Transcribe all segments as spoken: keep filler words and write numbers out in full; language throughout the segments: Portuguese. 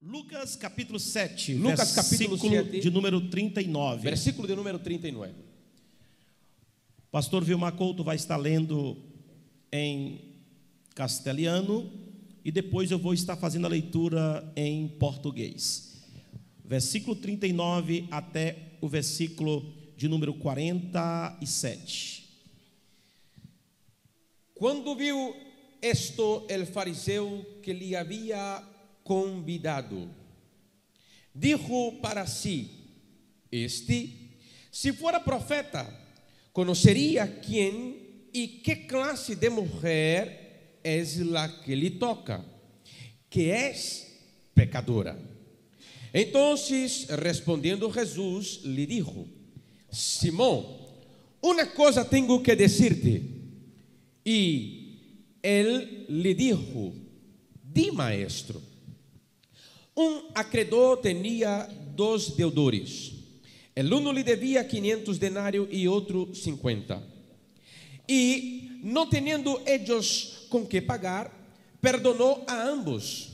Lucas capítulo sete, Lucas capítulo versículo sete, de número trinta e nove. versículo de número trinta e nove. Pastor Vilmar Couto vai estar lendo em castelhano e depois eu vou estar fazendo a leitura em português. Versículo trinta e nove até o versículo de número quarenta e sete. Quando viu esto el fariseu que lhe havia convidado, dijo para si: Este, si fuera profeta, conocería quién y qué clase de mujer es la que le toca, que es pecadora. Entonces, respondiendo Jesús, le dijo: Simón, una cosa tengo que decirte. Y él le dijo: Di, maestro. Un acreedor tenía dos deudores. El uno le debía quinientos denarios y otro cincuenta. Y no teniendo ellos con qué pagar, perdonó a ambos.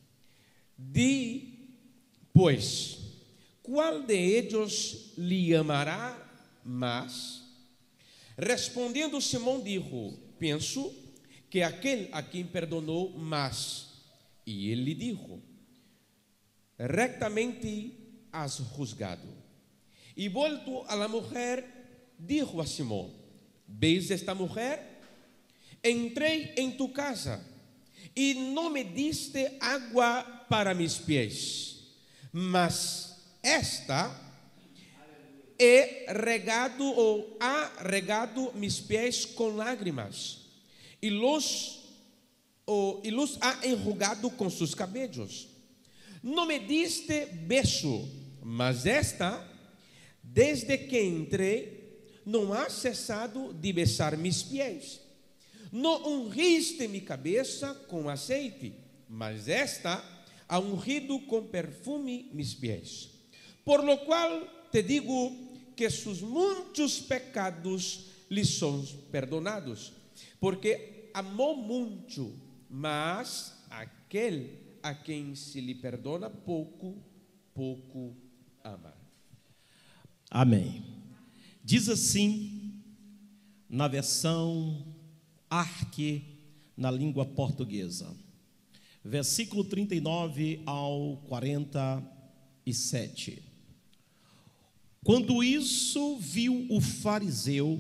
Di, pues, ¿cuál de ellos le amará más? Respondiendo Simón dijo: Penso que aquel a quien perdonó más. Y él le dijo: Rectamente has juzgado. Y vuelto a la mujer, dijo a Simón: ¿Ves esta mujer? Entré en tu casa y no me diste agua para mis pies, mas esta he regado o ha regado mis pies con lágrimas y los, o, y los ha enjugado con sus cabellos. No me diste beso, mas esta, desde que entré, no ha cesado de besar mis pies. No ungiste mi cabeza con aceite, mas esta ha ungido con perfume mis pies. Por lo cual te digo que sus muchos pecados lhe são perdonados, porque amou muito, mas aquele a quem se lhe perdona pouco, pouco ama. Amém. Diz assim, na versão Arque, na língua portuguesa, versículo trinta e nove ao quarenta e sete. Quando isso viu o fariseu,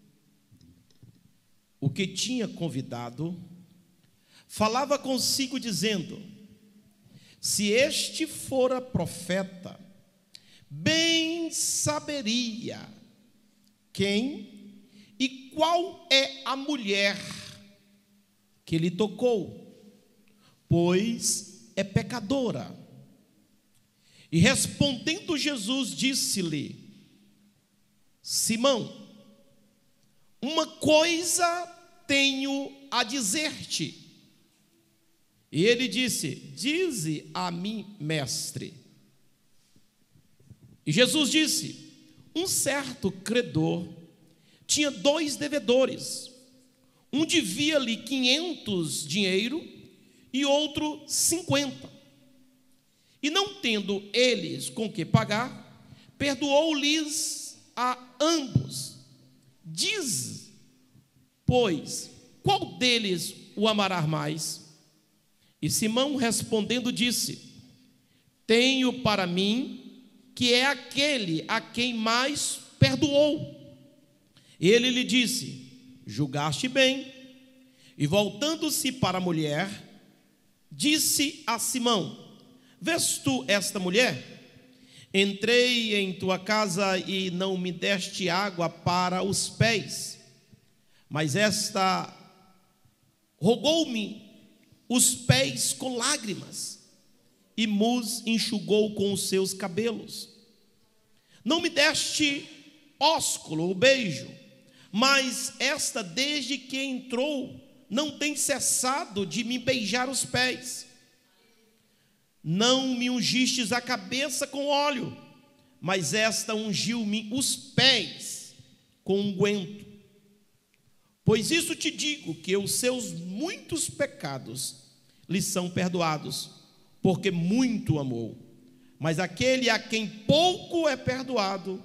o que tinha convidado, falava consigo dizendo: se este fora profeta, bem saberia quem e qual é a mulher que lhe tocou, pois é pecadora. E respondendo Jesus, disse-lhe: Simão, uma coisa tenho a dizer-te. E ele disse: dize a mim, mestre. E Jesus disse: um certo credor tinha dois devedores. Um devia-lhe quinhentos dinheiro e outro cinquenta. E não tendo eles com que pagar, perdoou-lhes a ambos. Diz, pois, qual deles o amará mais? E Simão respondendo disse: tenho para mim que é aquele a quem mais perdoou. Ele lhe disse: julgaste bem. E voltando-se para a mulher, disse a Simão: vês tu esta mulher? Entrei em tua casa e não me deste água para os pés, mas esta rogou-me os pés com lágrimas e mos enxugou com os seus cabelos. Não me deste ósculo ou beijo, mas esta, desde que entrou, não tem cessado de me beijar os pés. Não me ungistes a cabeça com óleo, mas esta ungiu-me os pés com unguento. Pois isso te digo, que os seus muitos pecados lhe são perdoados, porque muito amou. Mas aquele a quem pouco é perdoado,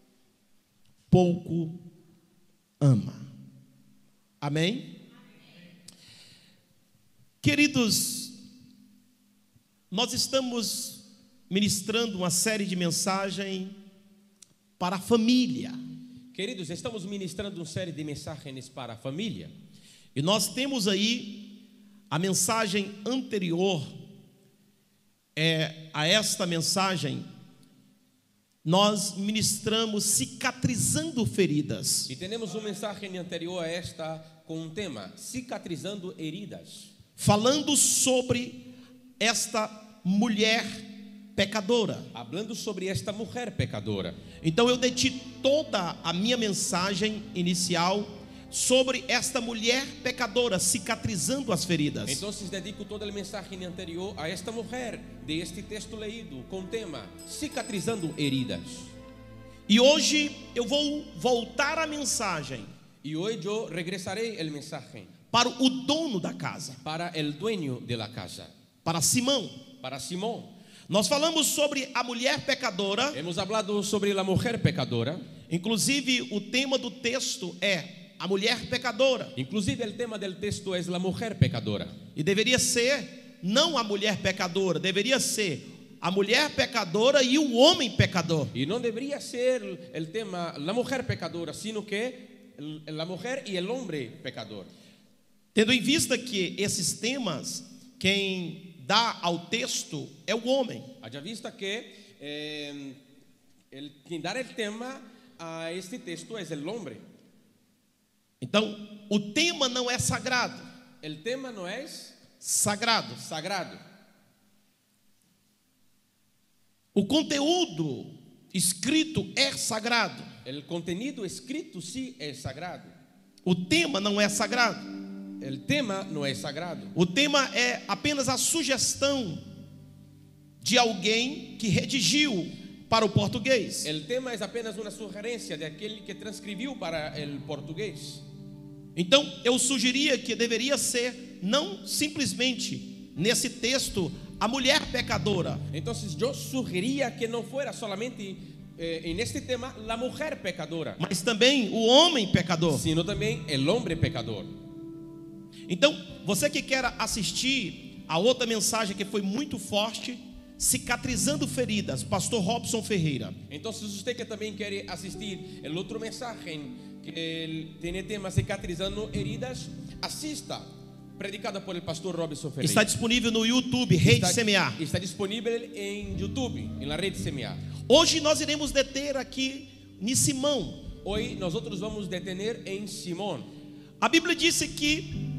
pouco ama. Amém? Queridos, nós estamos ministrando uma série de mensagens para a família. Queridos, estamos ministrando uma série de mensagens para a família. E nós temos aí a mensagem anterior é, a esta mensagem. Nós ministramos cicatrizando feridas. E temos uma mensagem anterior a esta com um tema: cicatrizando heridas. Falando sobre esta mulher pecadora. Hablando sobre esta mulher pecadora. Então eu deti toda a minha mensagem inicial sobre esta mulher pecadora, cicatrizando as feridas. Então dedico toda a mensagem anterior a esta mulher de este texto leído com o tema cicatrizando heridas. E hoje eu vou voltar a mensagem. E hoje eu regressarei a mensagem para o dono da casa, para o dueño de la casa, para Simão. Para Simão. Nós falamos sobre a mulher pecadora. Hemos hablado sobre a mulher pecadora. Inclusive o tema do texto é a mulher pecadora. Inclusive o tema do texto é a mulher pecadora. E deveria ser não a mulher pecadora, deveria ser a mulher pecadora e o homem pecador. E não deveria ser o tema a mulher pecadora, sino que a mulher e o homem pecador. Tendo em vista que esses temas, quem dá ao texto é o homem. Haja vista que eh, el, quem dá o tema a este texto é o homem. Então, o tema não é sagrado. O tema não é sagrado. Sagrado. O conteúdo escrito é sagrado. O conteúdo escrito sim é sagrado. O tema não é sagrado. O tema não é sagrado. O tema é apenas a sugestão de alguém que redigiu para o português. O tema é apenas uma sugerência de aquele que transcreveu para o português. Então, eu sugeria que deveria ser não simplesmente nesse texto a mulher pecadora. Então, eu sugeria que não fosse somente eh, neste tema a mulher pecadora, mas também o homem pecador, sino também o homem pecador. Então, você que quer assistir a outra mensagem que foi muito forte, cicatrizando feridas, pastor Robson Ferreira. Então, se você que também quer assistir a outra mensagem que tem tema cicatrizando heridas, assista, predicada por el pastor Robson Ferreira. Está disponível no YouTube, Rede está, Semear. Está disponível em YouTube, em la Rede Semear. Hoje nós iremos deter aqui em Simão. Hoje nós vamos detener em Simão. A Bíblia disse que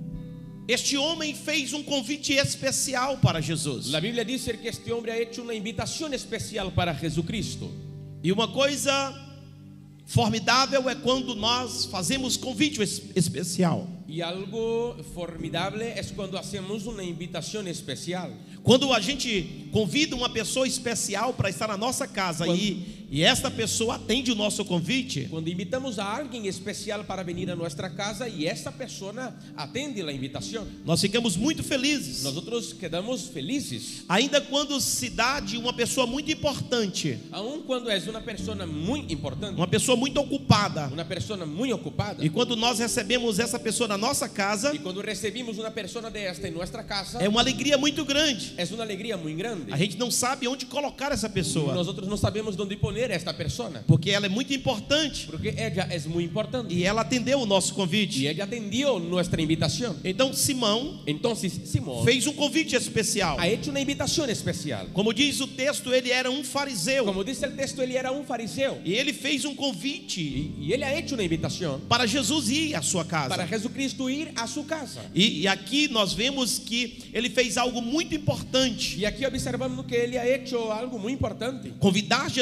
este homem fez um convite especial para Jesus. A Bíblia diz que este homem ha hecho uma invitação especial para Jesucristo. E uma coisa formidável é quando nós fazemos convite especial. E algo formidável é quando hacemos uma invitação especial. Quando a gente convida uma pessoa especial para estar na nossa casa quando, e, e esta pessoa atende o nosso convite. Quando invitamos a alguém especial para vir a nossa casa e esta pessoa atende a invitação, nós ficamos muito felizes. Nós outros quedamos felizes. Ainda quando se dá de uma pessoa muito importante. Aun quando é uma pessoa muito importante. Uma pessoa muito ocupada. Uma pessoa muito ocupada. E quando nós recebemos essa pessoa na nossa casa, e quando recebemos uma pessoa desta em nossa casa, é uma alegria muito grande. É uma alegria muito grande. A gente não sabe onde colocar essa pessoa. Nós outros não sabemos onde poner esta pessoa. Porque ela é muito importante. Porque ela é muito importante. E ela atendeu o nosso convite. E ela atendeu nossa invitação. Então Simão, então Simão fez um convite especial. Ha hecho uma invitação especial. Como diz o texto, ele era um fariseu. Como diz o texto, ele era um fariseu. E ele fez um convite. E, e ele ha hecho uma invitação para Jesus ir à sua casa. Para Jesucristo ir à sua casa. E, e aqui nós vemos que ele fez algo muito importante. E aqui observamos que ele ha hecho algo muito importante. Convidar Jesus para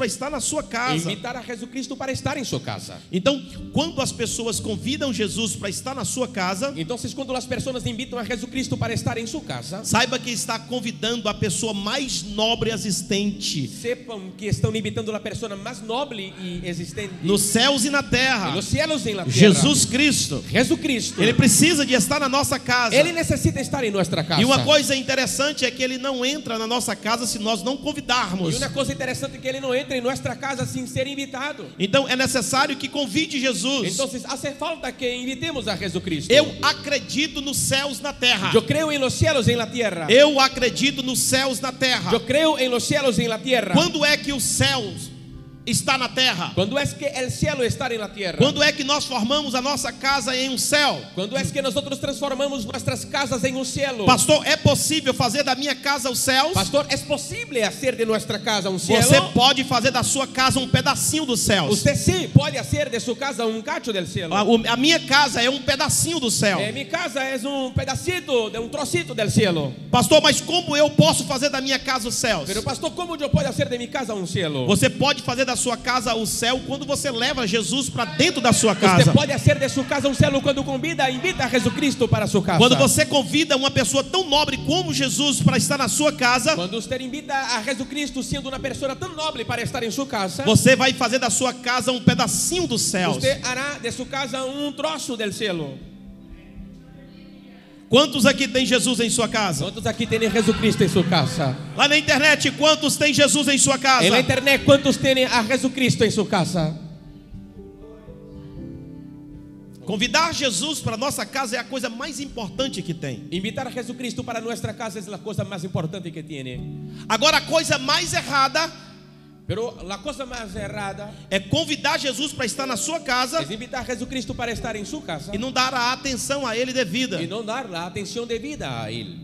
estar na sua casa. Invitar a Jesucristo para estar em sua casa. Então, quando as pessoas convidam Jesus para estar na sua casa, Então, quando as pessoas invitam a Jesucristo para estar em sua casa, saiba que está convidando a pessoa mais nobre existente sepam que estão invitando a pessoa mais nobre e existente nos céus e na terra. nos cielos e na terra. Jesus Cristo. Jesucristo. Ele precisa de estar na nossa casa. Ele necessita estar em nossa casa. E uma coisa interessante é que ele não entra na nossa casa se nós não convidarmos. E uma coisa interessante é que ele não entra em nossa casa sem ser invitado. Então é necessário que convide Jesus. Então, hace falta que invitemos a Jesucristo. Eu acredito nos céus na terra. Eu creio em los cielos e na terra. Eu acredito nos céus na terra. Eu creio em los cielos e na terra. Quando é que os céus está na terra? Quando é que o cielo está na terra? Quando é que nós formamos a nossa casa em um céu? Quando é que nós transformamos nossas casas em um cielo? Pastor, é possível fazer da minha casa os céus? Pastor, é possível fazer de nossa casa um cielo? Você pode fazer da sua casa um pedacinho dos céus. Você sim pode fazer de sua casa um cacho do cielo. A, o- a minha casa é um pedacinho do céu. Eh, minha casa é um pedacito, de um trocito do cielo. Pastor, mas como eu posso fazer da minha casa os céus? Pero pastor, como eu posso fazer de minha casa um cielo? Você pode fazer da sua casa o céu quando você leva Jesus para dentro da sua Você casa. pode fazer de sua casa um cielo quando convida, invita a Jesucristo para sua casa. Quando você convida uma pessoa tão nobre como Jesus para estar na sua casa, Quando você invita a Jesucristo sendo uma pessoa tão nobre para estar em sua casa, você vai fazer da sua casa um pedacinho dos céus. você hará de sua casa um troço do cielo. Quantos aqui tem Jesus em sua casa? Quantos aqui têm Jesucristo em sua casa? Lá na internet, quantos tem Jesus em sua casa? Na internet, quantos têm a Jesucristo em sua casa? Convidar Jesus para nossa casa é a coisa mais importante que tem. Invitar a Jesucristo para nossa casa é a coisa mais importante que tem. Agora, a coisa mais errada Pero a coisa mais errada é convidar Jesus para estar na sua casa é invitar a Jesucristo para estar em sua casa e não dar a atenção a Ele devida. e não dar a atenção devida a Ele.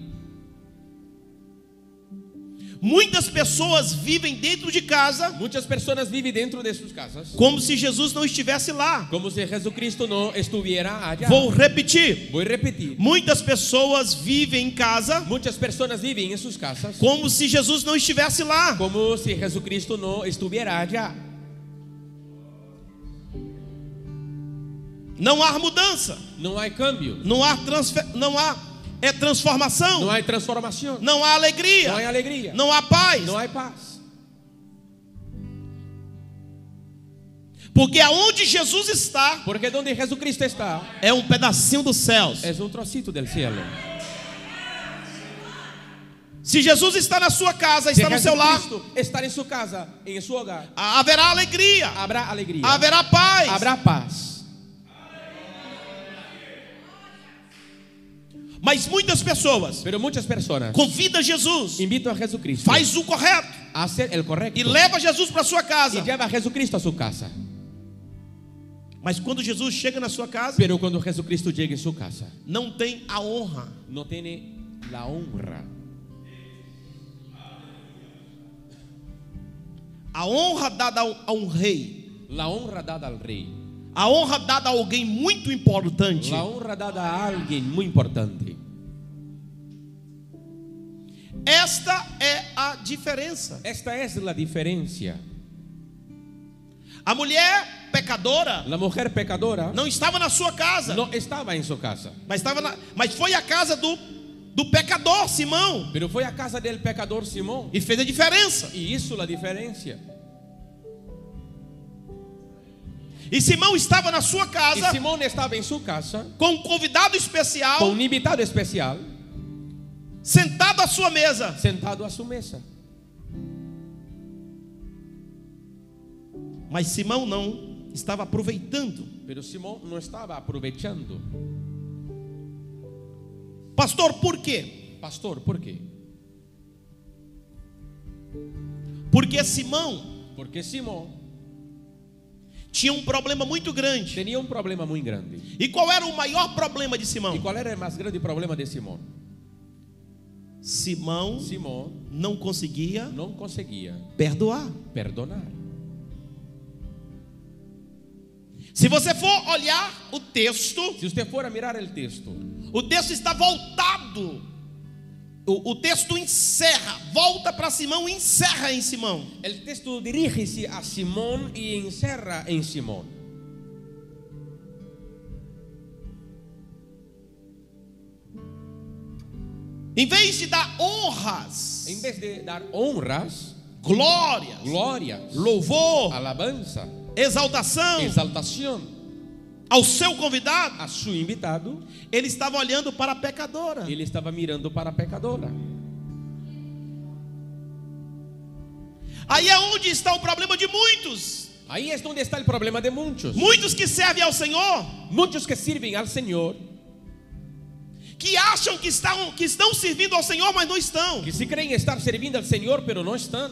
Muitas pessoas vivem dentro de casa Muitas pessoas vivem dentro de suas casas como se Jesus não estivesse lá. como se Jesucristo não estivesse allá. Vou repetir. Vou repetir. Muitas pessoas vivem em casa Muitas pessoas vivem em suas casas como se Jesus não estivesse lá. como se Jesucristo não estivesse allá. Não há mudança, Não há cambio, não há transfer... não há é transformação, não há transformação, não há alegria, não há alegria, não há paz. não há paz. Porque aonde Jesus está Porque onde Jesucristo está é um pedacinho dos céus. é um trocito do cielo. Se Jesus está na sua casa, Se está no seu lar, Jesucristo estar em sua casa, em seu hogar, haverá alegria, haverá alegria, haverá paz. haverá paz. Mas muitas pessoas Pero muitas pessoas convidam Jesus, invitam a Jesucristo faz o correto a hacer el correcto e leva Jesus para sua casa. e leva a Jesucristo a sua casa. Mas quando Jesus chega na sua casa, Pero quando Jesucristo chega em sua casa, não tem a honra. não tem a honra. A honra dada ao- a um rei, A honra dada ao rei, a honra dada a alguém muito importante, a honra dada a alguém muito importante. esta é a diferença. Esta é a diferença. A mulher pecadora A mulher pecadora não estava na sua casa, não estava em sua casa, mas, estava na, mas foi à casa do, do pecador Simão pero foi à casa do pecador Simão e fez a diferença. e isso a diferença. E Simão estava na sua E casa Simão estava em sua casa com um convidado especial, com um invitado especial sentado à sua mesa. sentado à sua mesa. Mas Simão não estava aproveitando. Pero Simão não estava aproveitando. Pastor, por quê? Pastor, por quê? Porque Simão Porque Simão tinha um problema muito grande. tinha um problema muito grande. E qual era o maior problema de Simão? E qual era o mais grande problema de Simão? Simão Simão não conseguia não conseguia perdoar. perdonar. Se você for olhar o texto, Se você for a mirar o texto, o texto está voltado O, o texto encerra, volta para Simão e encerra em Simão. El texto dirige-se a Simón y encerra en Simón. Em vez de dar honras, En vez de dar honras, glórias, glorias, louvor, alabanza, exaltação exaltación ao seu convidado, a su invitado, ele estava olhando para a pecadora. ele estava mirando para a pecadora. Aí é onde está o problema de muitos. Ahí es donde está el problema de muchos. Muitos que servem ao Senhor, Muchos que sirven al Señor, que acham que estão, que estão servindo ao Senhor, mas não estão. que sí creen estar sirviendo al Señor, pero no están.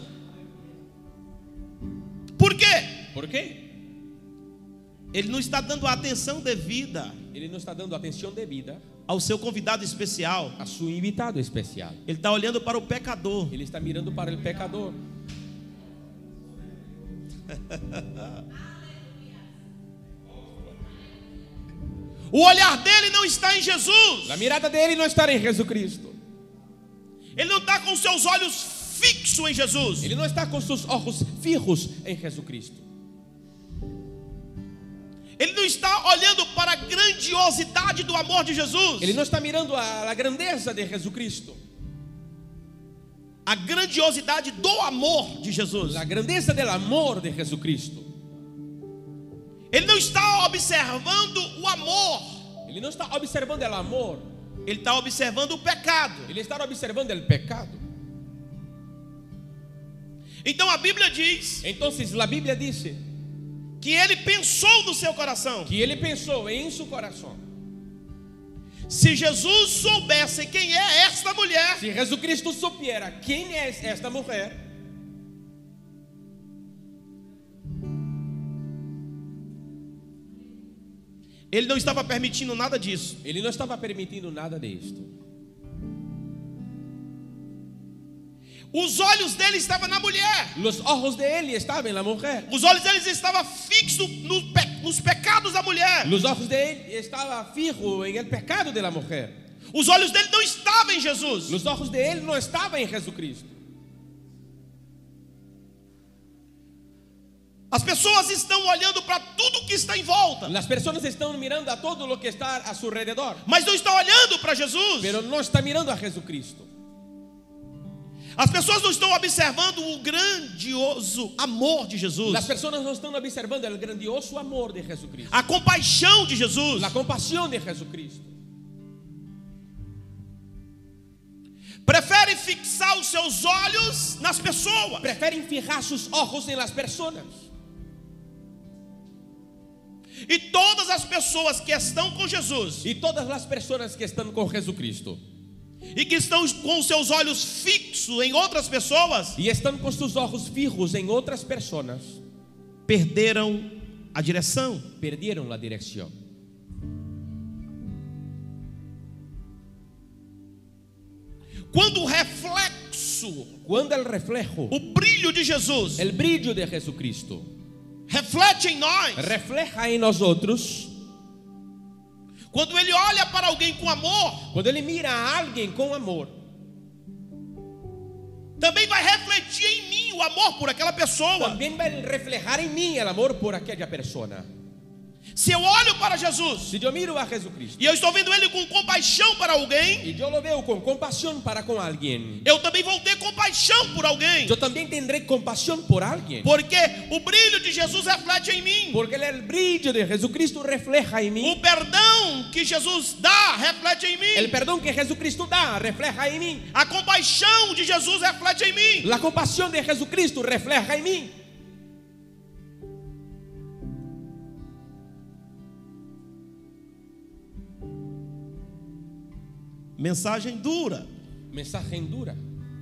Por quê? ¿Por qué? Ele não está dando a atenção devida Ele no está dando atención debida ao seu convidado especial. a su invitado especial. Ele está olhando para o pecador. Ele está mirando para el pecador. O olhar dele não está em Jesus. La mirada de él no está en Jesucristo. Ele não está com seus olhos fixos em Jesus. Él no está con sus ojos fijos en Jesucristo. Ele não está olhando para a grandiosidade do amor de Jesus. Él no está mirando a la grandeza de Jesucristo. A grandiosidade do amor de Jesus. La grandeza del amor de Jesucristo. Ele não está observando o amor. Él no está observando el amor. Ele está observando o pecado. Él está observando el pecado. Então a Bíblia diz Entonces la Biblia dice que ele pensou no seu coração. que él pensó en su corazón: Se Jesus soubesse quem é esta mulher, si Jesucristo supiera quién es esta mujer, ele não estava permitindo nada disso. él no estaba permitiendo nada de esto. Os olhos dele estavam na mulher. Los ojos de él estaban en la mujer. Os olhos deles estavam fixos no pe- nos pecados da mulher. Los ojos de él estaban fijos en el pecado de la mujer. Os olhos dele não estavam em Jesus. Los ojos de él no estaban en Jesucristo. As pessoas estão olhando para tudo que está em volta, Las personas están mirando a todo lo que está a su alrededor, mas não estão olhando para Jesus. pero no están mirando a Jesucristo. As pessoas não estão observando o grandioso amor de Jesus, Las personas no están observando el grandioso amor de Jesucristo, a compaixão de Jesus. la compasión de Jesucristo. Prefere fixar os seus olhos nas pessoas. Prefieren fijar sus ojos en las personas. E todas as pessoas que estão com Jesus Y todas las personas que están con Jesucristo e que estão com seus olhos fixos em outras pessoas, y están con sus ojos fijos en otras personas, perderam a direção. perdieron la dirección. Quando o reflexo, Cuando el reflejo, o brilho de Jesus el brillo de Jesucristo reflete em nós, refleja en nosotros, quando ele olha para alguém com amor, cuando él mira a alguien con amor, também vai refletir em mim o amor por aquela pessoa. también va a reflejar en mí el amor por aquella persona. Se eu olho para Jesus Si yo miro a Jesucristo e eu estou vendo ele com compaixão para alguém, y yo lo veo con compasión para con alguien, eu também vou ter compaixão por alguém, yo también tendré compasión por alguien, porque o brilho de Jesus reflete em mim. porque el brillo de Jesucristo refleja en O mí, perdão que Jesus dá reflete em mim. el perdón que Jesucristo da refleja en mí, A compaixão de Jesus reflete em mim. la compasión de Jesucristo refleja en mí. Mensagem dura. Mensaje en dura.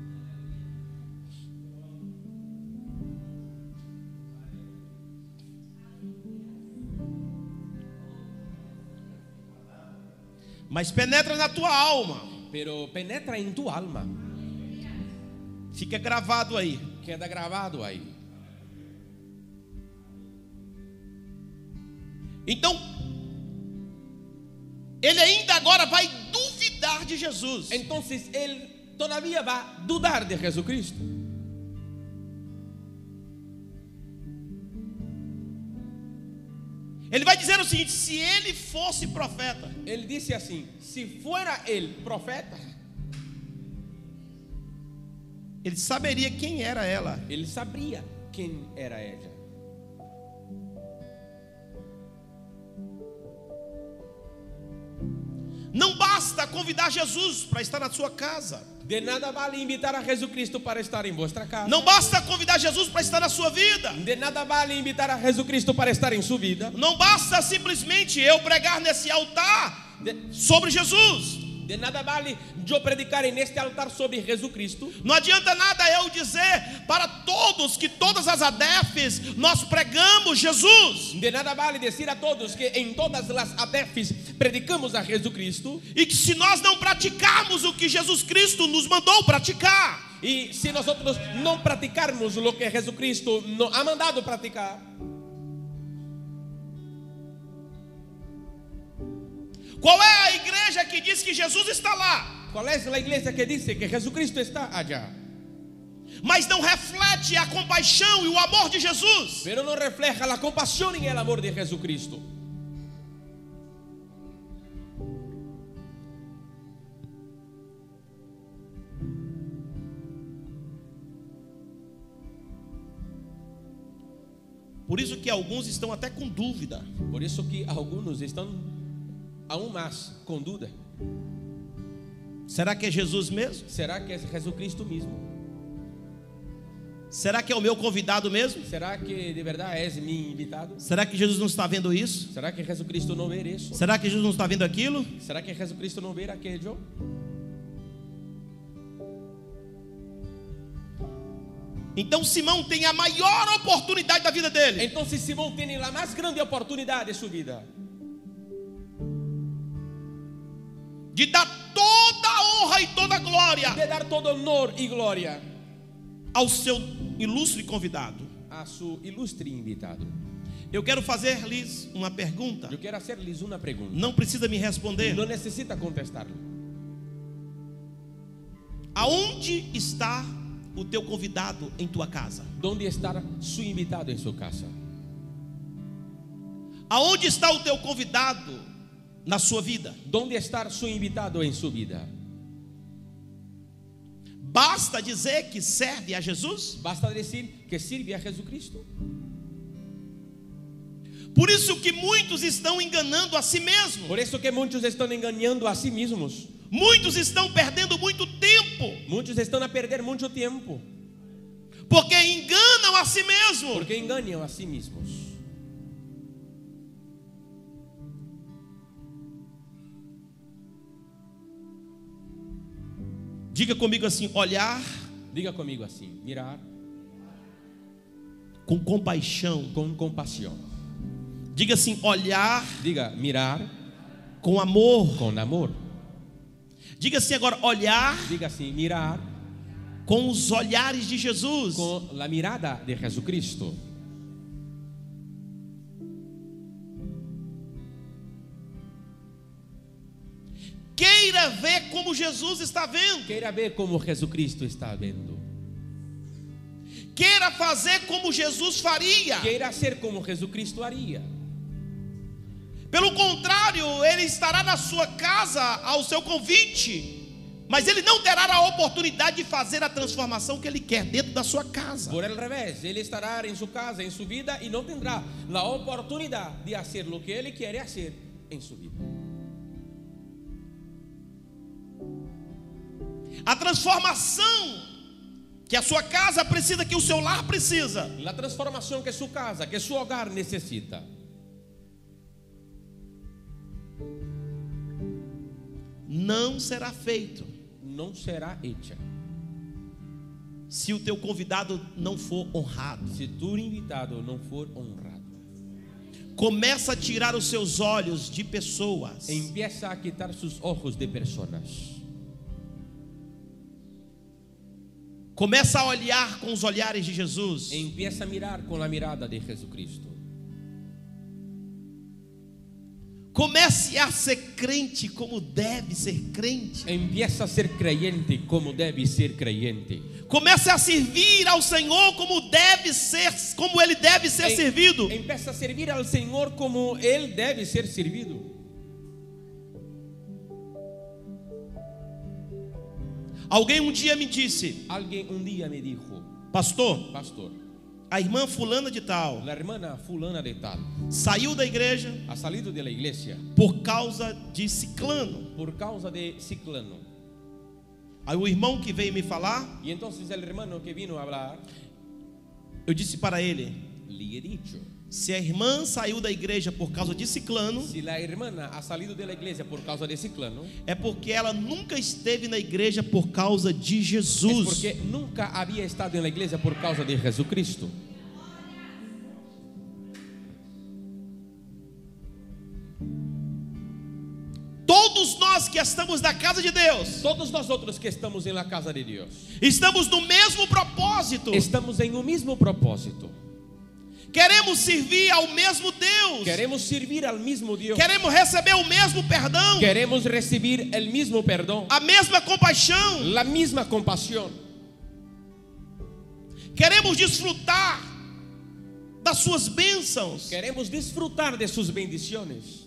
Mas penetra na tua alma. Pero penetra en tu alma. Fica gravado aí. Queda grabado ahí. Então, ele ainda agora vai duvidar de Jesus. Entonces él todavía va a dudar de Jesucristo. Ele vai dizer o seguinte: se ele fosse profeta, Él dice así: si fuera él profeta, ele saberia quem era ela. él sabría quién era ella. Não basta convidar Jesus para estar na sua casa. De nada vale invitar a Jesucristo para estar en vuestra casa. Não basta convidar Jesus para estar na sua vida. De nada vale invitar a Jesucristo para estar en su vida. Não basta simplesmente eu pregar nesse altar De, sobre Jesus. de nada vale yo predicar en este altar sobre Jesucristo. Não adianta nada eu dizer para todos que todas as A D E Fs nós pregamos Jesus. De nada vale decir a todos que en todas las A D E Fs predicamos a Jesucristo. E que se nós não praticarmos o que Jesus Cristo nos mandou praticar, Y si nosotros no practicamos lo que Jesucristo nos ha mandado practicar, qual é a igreja que diz que Jesus está lá, ¿cuál es la iglesia que dice que Jesucristo está allá, mas não reflete a compaixão e o amor de Jesus? pero no refleja la compasión y el amor de Jesucristo? Por isso que alguns estão até com dúvida. Por eso que algunos están aún más con duda. Será que é Jesus mesmo? ¿Será que es Jesucristo mismo? Será que é o meu convidado mesmo? ¿Será que de verdad es mi invitado? Será que Jesus não está vendo isso? ¿Será que Jesucristo no ve eso? Será que Jesus não está vendo aquilo? ¿Será que Jesucristo no ve aquello? Então Simão tem a maior oportunidade da vida dele Entonces Simón tiene la más grande oportunidad de su vida de dar toda a honra e toda a glória de dar todo honor y gloria ao seu ilustre convidado. a su ilustre invitado. Eu quero fazer-lhes uma pergunta. Yo quiero hacerles una pregunta. Não precisa me responder. No necesita contestarlo. Aonde está o teu convidado em tua casa? ¿Dónde está su invitado en su casa? Aonde está o teu convidado na sua vida? ¿Dónde está su invitado en su vida? Basta dizer que serve a Jesus? Basta decir que sirve a Jesucristo. Por isso que muitos estão enganando a si mesmos. Por eso que muchos están engañando a sí mismos. Muitos estão perdendo muito tempo, Muchos están a perder mucho tiempo porque enganam a si mesmos. porque engañan a sí mismos. Diga comigo assim: olhar Diga conmigo así: mirar com compaixão. con compasión. Diga assim: olhar Diga mirar com amor. con amor. Diga assim agora: olhar Diga así: mirar com os olhares de Jesus. con la mirada de Jesucristo. Queira ver como Jesus está vendo. Queira ver como Jesucristo está viendo. Queira fazer como Jesus faria. Queira hacer como Jesucristo haría. Pelo contrário, ele estará na sua casa ao seu convite, mas ele não terá a oportunidade de fazer a transformação que ele quer dentro da sua casa. Por el revés, Él estará en su casa, en su vida, y no tendrá la oportunidad de hacer lo que Él quiere hacer en su vida. A transformação que a sua casa precisa, que o seu lar precisa, La transformación que su casa, que su hogar necesita, não será feito no será hecha se o teu convidado não for honrado. si tu invitado no for honrado. Começa a tirar os seus olhos de pessoas. Empieza a quitar sus ojos de personas. Começa a olhar com os olhares de Jesus. Empieza a mirar con la mirada de Jesucristo. Comece a ser crente como deve ser crente. Empieza a ser creyente como debe ser creyente. Comece a servir ao Senhor como deve ser, como Ele deve ser Em- servido. Empieza a servir al Señor como Él debe ser servido. Alguém um dia me disse: Alguien un día me dijo: pastor, pastor, a irmã fulana de tal la hermana fulana de tal saiu da igreja ha salido de la iglesia por causa de ciclano. por causa de ciclano. Aí o irmão que veio me falar, Y entonces el hermano que vino a hablar, eu disse para ele: le he dicho: se a irmã saiu da igreja por causa de ciclano, si la hermana ha salido de la iglesia por causa de ciclano, é porque ela nunca esteve na igreja por causa de es Jesus. porque nunca había estado en la iglesia por causa de Jesucristo. Todos nós que estamos na casa de Deus, Todos nosotros que estamos en la casa de Dios, estamos no mesmo propósito. estamos en un mismo propósito. Queremos servir ao mesmo Deus. Queremos servir al mismo Dios. Queremos receber o mesmo perdão, Queremos recibir el mismo perdón, a mesma compaixão. la misma compasión. Queremos desfrutar das suas bênçãos. Queremos disfrutar de sus bendiciones.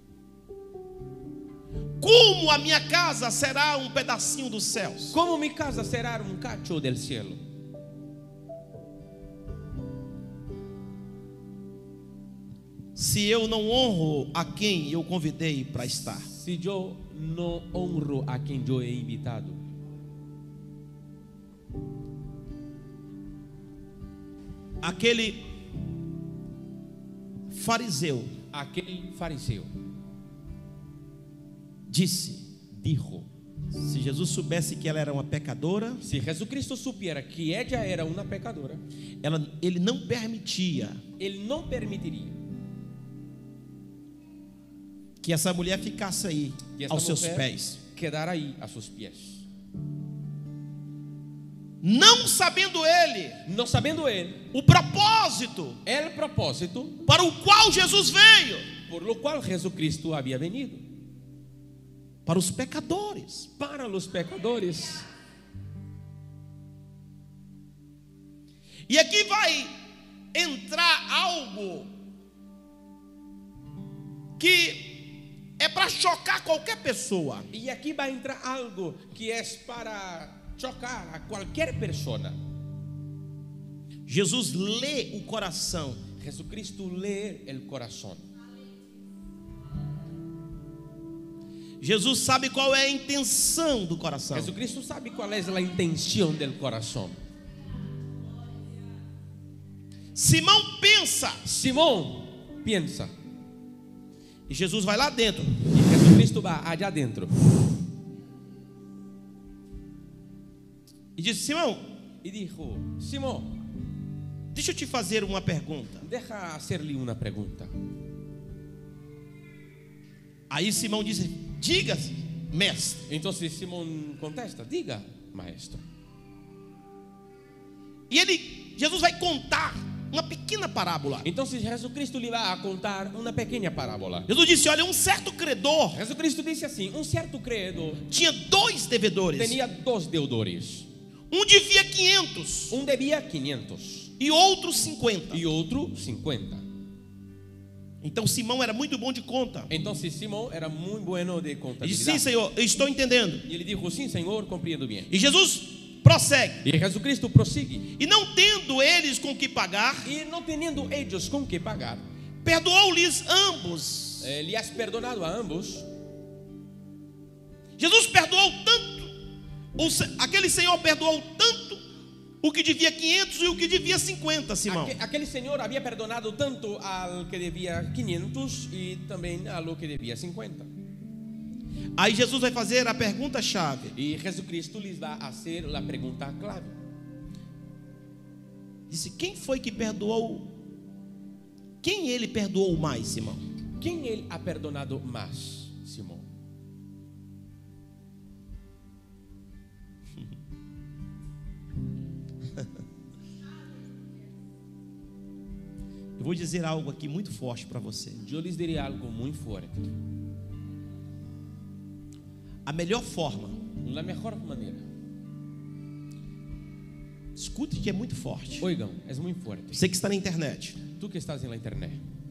Como a minha casa será um pedacinho dos céus? Como mi casa será un cacho del cielo. Se eu não honro a quem eu convidei para estar. Si yo no honro a quien yo he invitado. Aquele fariseu Aquel fariseo disse: dijo: se Jesus soubesse que ela era uma pecadora, si Jesucristo supiera que ella era una pecadora, ela, ele não permitia Él no permitiría que essa mulher ficasse aí que esta aos seus mujer pés. quedara ahí a sus pies. Não sabendo ele No sabiendo él o propósito el propósito para o qual Jesus veio, por lo cual Jesucristo había venido, para os pecadores. para los pecadores. E aqui vai entrar algo que é para chocar qualquer pessoa. Y aquí va a entrar algo que es para chocar a cualquier persona. Jesus lê o coração. Jesucristo lee el corazón. Jesus sabe qual é a intenção do coração. Jesucristo sabe cuál es la intención del corazón. Simão pensa, Simón piensa e Jesus vai lá dentro. y Jesucristo va allá adentro E disse: Simão, y dijo: Simón, deixa eu te fazer uma pergunta. deja hacerle una pregunta. Aí Simão disse: diga, mestre. Entonces Simón contesta: diga, maestro. E ele, Jesus vai contar uma pequena parábola. Entonces Jesucristo le va a contar una pequeña parábola. Jesus disse: olha, um certo credor Jesucristo dice así: un cierto creador tinha dois devedores. tenía dos deudores. Um devia quinhentos Un debía quinientos e outro cinquenta. y otro cincuenta. Então Simão era muito bom de conta. Entonces Simón era muy bueno de Ele disse: contabilidad. sim, Senhor, eu estou entendendo. Y él dijo: sí, Señor, comprendo bien. E Jesus prossegue: Y Jesucristo prosigue. e não tendo eles com que pagar, Y no teniendo ellos con qué pagar, perdoou-lhes ambos. eh, le has perdonado a ambos. Jesus perdoou tanto, o se- aquele senhor perdoou tanto o que devia quinhentos e o que devia cinquenta, Simão. Aquel, aquel señor había perdonado tanto al que debía quinientos y también a lo que debía cincuenta. Aí Jesus vai fazer a pergunta-chave. Y Jesucristo les va a hacer la pregunta clave. Disse: quem foi que perdoou? Quem ele perdoou mais, Simão? ¿Quién él ha perdonado más, Simón? Eu vou dizer algo aqui muito forte para você. Yo les diré algo muy fuerte. A melhor forma, La mejor manera. escute que é muito forte. Oigan, es muy fuerte. Você que está na internet, Tú que estás en la internet.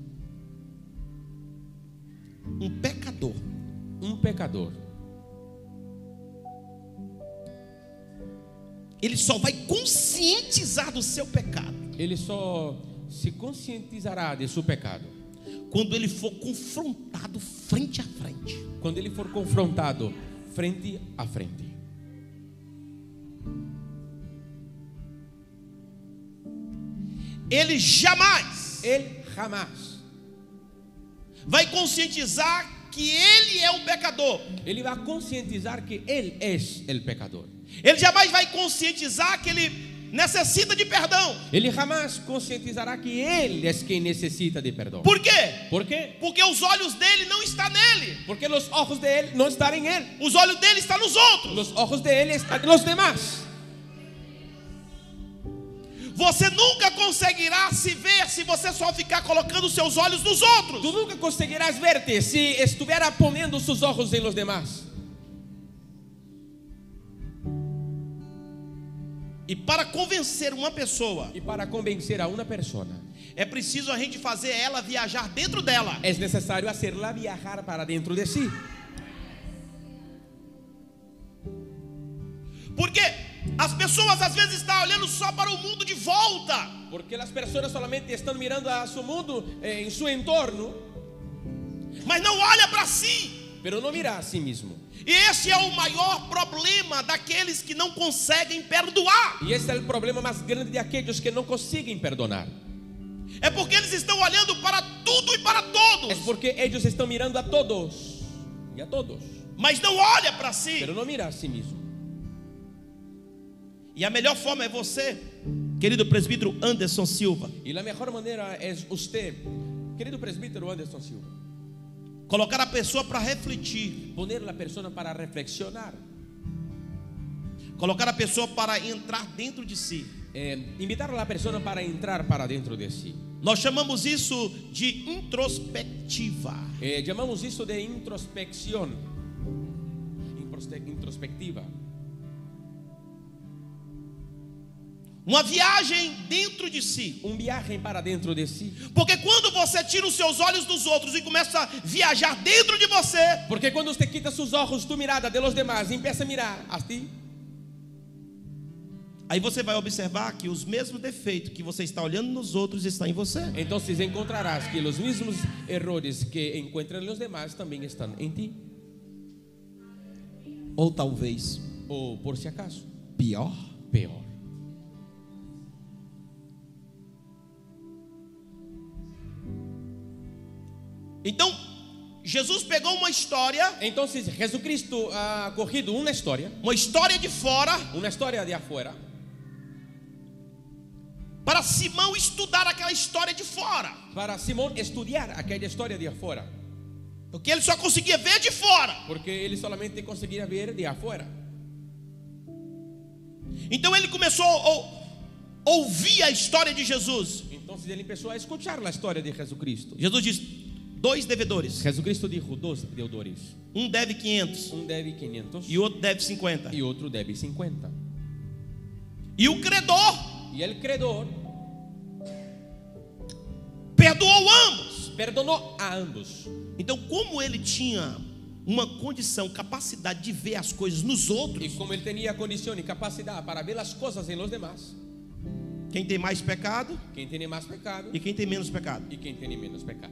um pecador, Un pecador. ele só vai conscientizar do seu pecado Ele só se conscientizará de su pecado quando ele for confrontado frente a frente. quando ele for confrontado frente a frente. Ele jamais Ele jamás. vai conscientizar que ele é o pecador. Ele vai conscientizar que ele é o pecador. Ele jamais vai conscientizar que ele necessita de perdão. Ele jamais conscientizará que ele é quem necessita de perdão. Por quê? ¿Por quê? Porque os olhos dele não estão nele. Porque os ojos de ele não estão em ele. Os olhos dele estão nos outros. Os ojos de ele estão em los demás. Você nunca conseguirá se ver se você só ficar colocando seus olhos nos outros. Tu nunca conseguirás verte se estiver poniendo sus ojos en los demás. E para convencer uma pessoa, E para convencer a uma pessoa, é preciso a gente fazer ela viajar dentro dela. é necessário hacerla viajar para dentro de si. Porque as pessoas às vezes estão olhando só para o mundo de volta. Porque as pessoas solamente estão mirando a su mundo, eh, em su entorno, Mas não olha para si. pero não mira a si mismo. E esse é o maior problema daqueles que não conseguem perdoar. E esse é o problema mais grande de aqueles que não conseguem perdonar. É porque eles estão olhando para tudo e para todos, É porque eles estão mirando a todos e a todos, mas não olha para si. pero não mira a si mismo. E a melhor forma é você, querido presbítero Anderson Silva, E a melhor maneira é você, querido presbítero Anderson Silva, colocar a pessoa para refletir, poner a pessoa para reflexionar, colocar a pessoa para entrar dentro de si. eh, invitar a pessoa para entrar para dentro de si. Nós chamamos isso de introspectiva. Eh, chamamos isso de introspecção, introspectiva. Uma viagem dentro de si. Um viagem para dentro de si. Porque quando você tira os seus olhos dos outros e começa a viajar dentro de você, Porque quando você quita seus olhos, tu mirada de los demás e empieza a mirar a ti, aí você vai observar que os mesmos defeitos que você está olhando nos outros estão em você. então encontrarás que os mesmos errores que encontram nos demás também estão em ti. Ou talvez Ou por si acaso, pior. pior. Então, Jesus pegou uma história, Então, Jesucristo ha cogido uma história, uma história de fora, uma história de afuera, para Simão estudar aquela história de fora. para Simão estudar aquela história de afuera, Porque ele só conseguia ver de fora. porque ele solamente conseguia ver de afuera. Então ele começou a ou- ouvir a história de Jesus. Então ele começou a escutar a história de Jesucristo. Jesus diz: dois devedores. Jesucristo dijo dois deudores. Um deve quinhentos Um deve quinhentos e o outro deve cinquenta. e outro deve cinquenta. E o credor E el credor perdoou ambos. perdonou a ambos. Então, como ele tinha uma condição, capacidade de ver as coisas nos outros, E como ele tinha condição e capacidade para ver as coisas em los demás, quem tem mais pecado quem tem mais pecado e quem tem menos pecado. e quem tem menos pecado.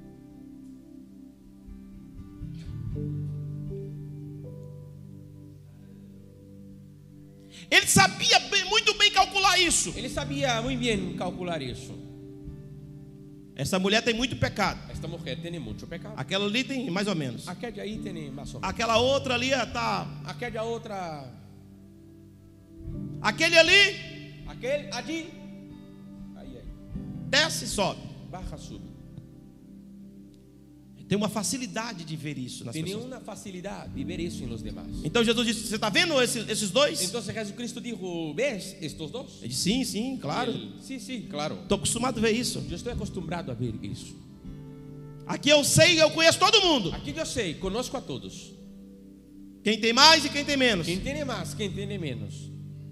Ele sabia bem- muito bem calcular isso. Ele sabia muito bem calcular isso. Essa mulher tem muito pecado. Esta mulher tem muito pecado. Aquela ali tem mais ou menos. Aquela aí tem mais ou menos. Aquela outra ali está. Aquela outra, Aquele ali aquele ali, aí, aí, desce e sobe. barra sube. Tem uma facilidade de ver isso nas Tiene pessoas. una facilidad de ver eso en los demás. Então Jesus disse: você está vendo esses, esses dois? Entonces Jesucristo dijo, ¿ves estos dos? Ele disse: sim, sim, claro. Él, sí, sí, claro. Estou acostumado a ver isso. Yo estoy acostumbrado a ver eso. Aqui eu sei, eu conheço todo mundo. Aquí yo sé, conozco a todos. Quem tem mais e quem tem menos. ¿Quién tiene más? ¿Quién tiene menos?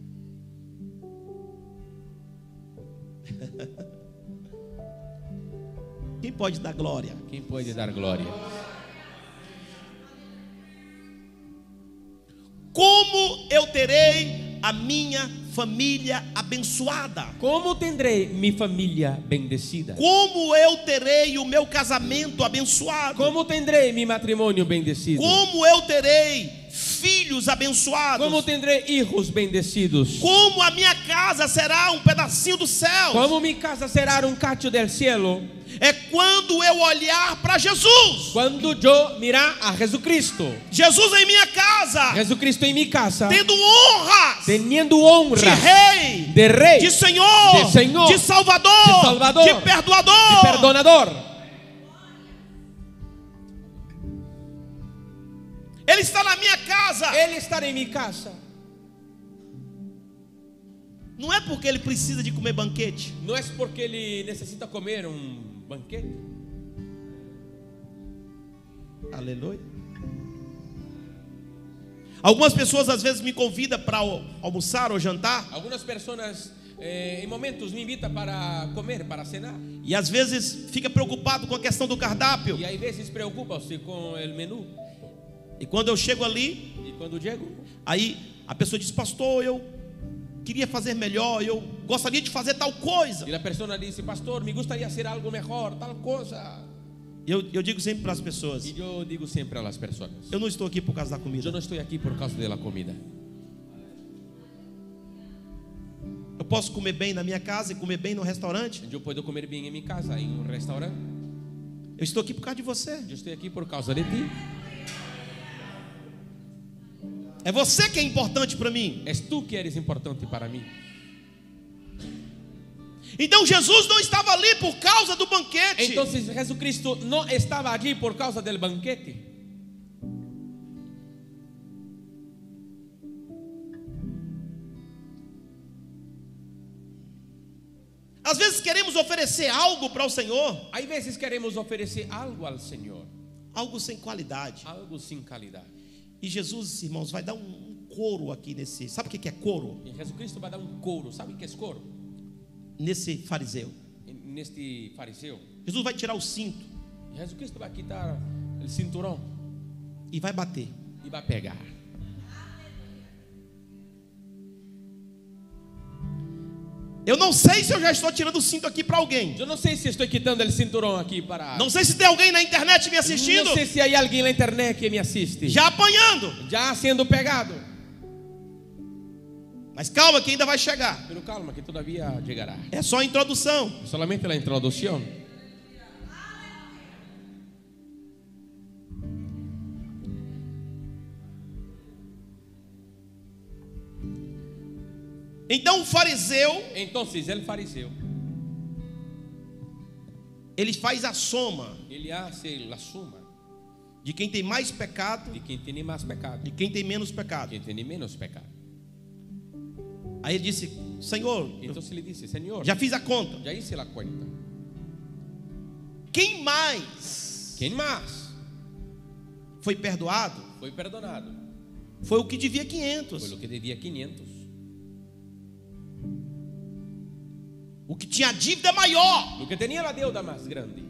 Quem pode dar glória? ¿Quién puede dar gloria? Como eu terei a minha família abençoada? ¿Cómo tendré mi familia bendecida? Como eu terei o meu casamento abençoado? ¿Cómo tendré mi matrimonio bendecido? Como eu terei filhos abençoados? ¿Cómo tendré hijos bendecidos? Como a minha casa será um pedacinho do céu? ¿Cómo mi casa será un cacho del cielo? É quando eu olhar para Jesus. Cuando yo mirar a Jesucristo. Jesus em minha casa, Jesucristo en mi casa, tendo honras teniendo de honra rei, de rey, de senhor, de Senhor, de salvador, de Salvador, de perdoador. y perdonador. Ele está na minha casa. Él estará en mi casa. Não é porque ele precisa de comer banquete. No es porque él necesita comer un banquete. Aleluia. Algumas pessoas às vezes me convidam para almoçar ou jantar. Algunas personas eh, en momentos me invitan para comer, para cenar. E às vezes fica preocupado com a questão do cardápio. Y hay veces preocupa-se con el menú. E quando eu chego ali, Y cuando llego, aí a pessoa diz: pastor, eu queria fazer melhor, eu gostaria de fazer tal coisa. y la persona dice, pastor, me gustaría hacer algo mejor, tal cosa. Eu, eu digo sempre para as pessoas: Y yo digo siempre a las personas, eu não estou aqui por causa da comida. yo no estoy aquí por causa de la comida. Eu posso comer bem na minha casa e comer bem no restaurante. Yo puedo comer bien en mi casa, en un restaurante. Eu estou aqui por causa de você. Yo estoy aquí por causa de ti. É você que é importante para mim. Es tú que eres importante para mí. Então Jesus não estava ali por causa do banquete. Entonces Jesucristo no estaba allí por causa del banquete. Às vezes queremos oferecer algo para o Senhor, Hay veces queremos ofrecer algo al Señor, algo sem qualidade. algo sin calidad. E Jesus, irmãos, vai dar um couro aqui nesse. Sabe o que é couro? Y Jesucristo va a dar un coro. ¿Saben qué es coro? Nesse fariseu. En este fariseo. Jesus vai tirar o cinto Y Jesucristo va a quitar el cinturón e vai bater. y va a pegar. Eu não sei se eu já estou tirando o cinto aqui para alguém. Yo no sé si estoy quitando el cinturón aquí para... Não sei se tem alguém na internet me assistindo No sé si hay alguien en la internet que me asiste. já apanhando. Ya siendo pegado. Mas calma que ainda vai chegar. Pero calma, que todavía llegará. É só a introdução. Solamente la introducción. Então o fariseu, Entonces el fariseo, ele faz a soma él hace la suma de quem tem mais pecado de quien tiene más pecado e quem tem menos y pecado. quien tiene menos pecado. Aí ele disse: Senhor, eu Entonces le dice, Señor, já fiz a conta. ya hice la cuenta. Quem mais ¿Quién más foi perdoado fue perdonado? foi o que devia Fue quinhentos. lo que debía quinientos. O que tinha dívida maior. Lo que tenía la deuda más grande.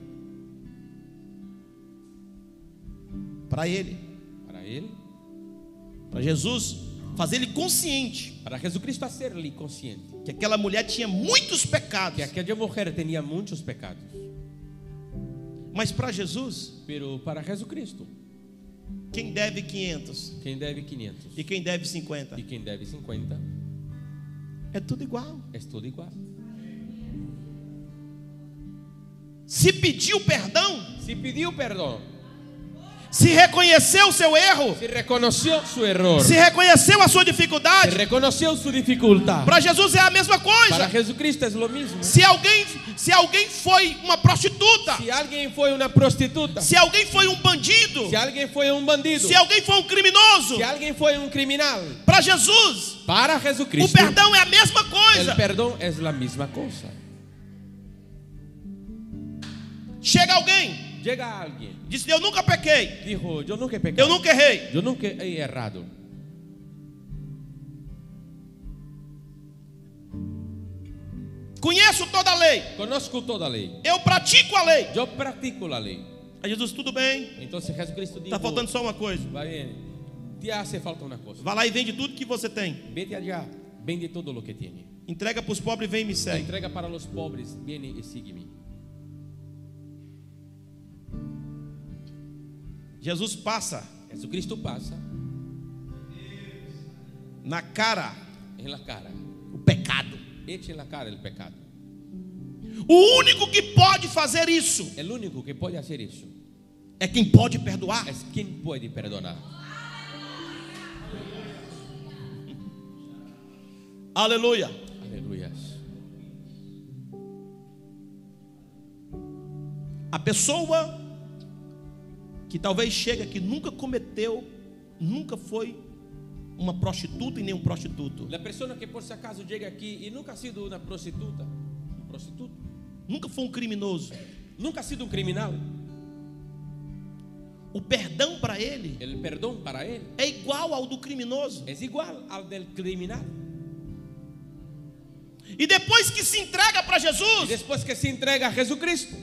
Para ele, Para él, para Jesus, fazer ele consciente para Jesucristo hacerle consciente que aquela mulher tinha muitos pecados. que aquella mujer tenía muchos pecados. Mas para Jesus, Pero para Jesucristo, quem deve quinhentos quien debe quinientos e quem deve cinquenta y quien debe cincuenta, é tudo igual. es todo igual. Se pediu perdão, Si pidió perdón, se reconheceu o seu erro, se reconoció su error, se reconheceu a sua se dificuldade, reconoció su dificultad. para Jesus é a mesma Para coisa. Jesucristo es lo mismo. Se alguém, se alguém foi uma prostituta, Si alguien fue una prostituta, se alguém foi um bandido, si alguien fue un bandido, se alguém foi um criminoso, si alguien fue un criminal, para Jesus, para o Jesucristo perdão é a mesma el coisa. perdón es la misma cosa. Chega alguém, Llega alguien, diz: eu nunca pequei, dijo, yo nunca he pecado, eu nunca errei. yo nunca he errado. Conheço toda a lei, Conozco toda la ley, eu pratico a lei. yo practico la ley. Aí Jesus, tudo bem, Entonces Jesucristo dijo, está faltando só uma coisa. va bien, te hace falta una cosa. Vai lá e vende tudo que você tem, Vete allá, vende todo lo que tiene. entrega para os pobres e vem e me La segue. entrega para los pobres, viene y sígueme. Jesus passa Jesucristo pasa na cara en la cara, o pecado. echa en la cara el pecado. O único que pode fazer isso El único que puede hacer eso é quem pode perdoar. es quien puede perdonar. Aleluia. Aleluya. A pessoa que talvez chega que nunca cometeu, nunca foi uma prostituta e nem um prostituto, La persona que por si acaso llega aquí y nunca ha sido una prostituta, un prostituto, nunca foi um criminoso, nunca ha sido un criminal, o perdão para ele el perdón para él é igual ao do criminoso. es igual al del criminal. E depois que se entrega para Y Jesus, después que se entrega a Jesucristo,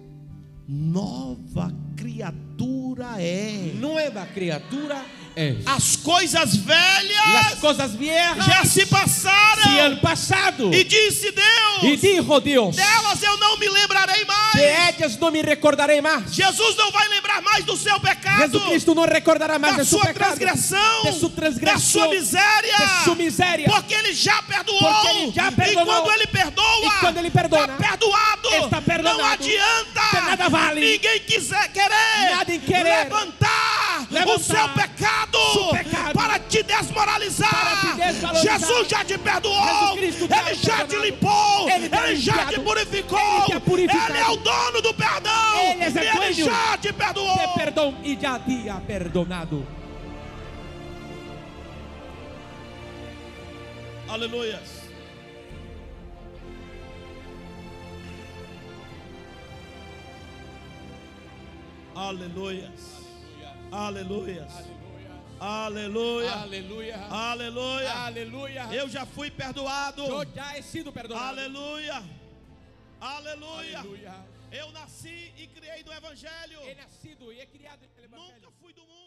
nova criatura é. nueva criatura es. As coisas Las velhas cosas viejas já se y passaram. el pasado. E disse Y Deus: dijo Dios, delas eu não me lembrarei de mais. ellas no me recordaré más. Jesus não vai lembrar mais do seu pecado, Jesucristo no recordará más da de su sua pecado, transgressão, de su da transgresión, sua miséria, de su miseria, porque Ele já perdoou. Porque Ele já perdonou. E quando Ele perdoa, E quando Ele perdona, está perdoado. está perdonado. Não adianta, De nada vale. ninguém quiser querer, Nada em querer. levantar, Levantar o seu pecado, seu pecado. para te desmoralizar. Para te desvalorizar. Jesus já te perdoou, Jesus Cristo já Ele já te perdonado. limpou, Ele te Ele já limpiado. te purificou, Ele te ha purificado. Ele é o dono do perdão, Ele é e Ele dueño já te perdoou. de perdón y ya te ha perdonado. Aleluia. Aleluia. Aleluia. Aleluia. Aleluya. Aleluia. Aleluya. Eu já fui perdoado. Yo ya he sido perdonado. Aleluia. Aleluia. Aleluya. Eu nasci e criei do evangelho. He nacido y he criado en el evangelio. Nunca fui do mundo.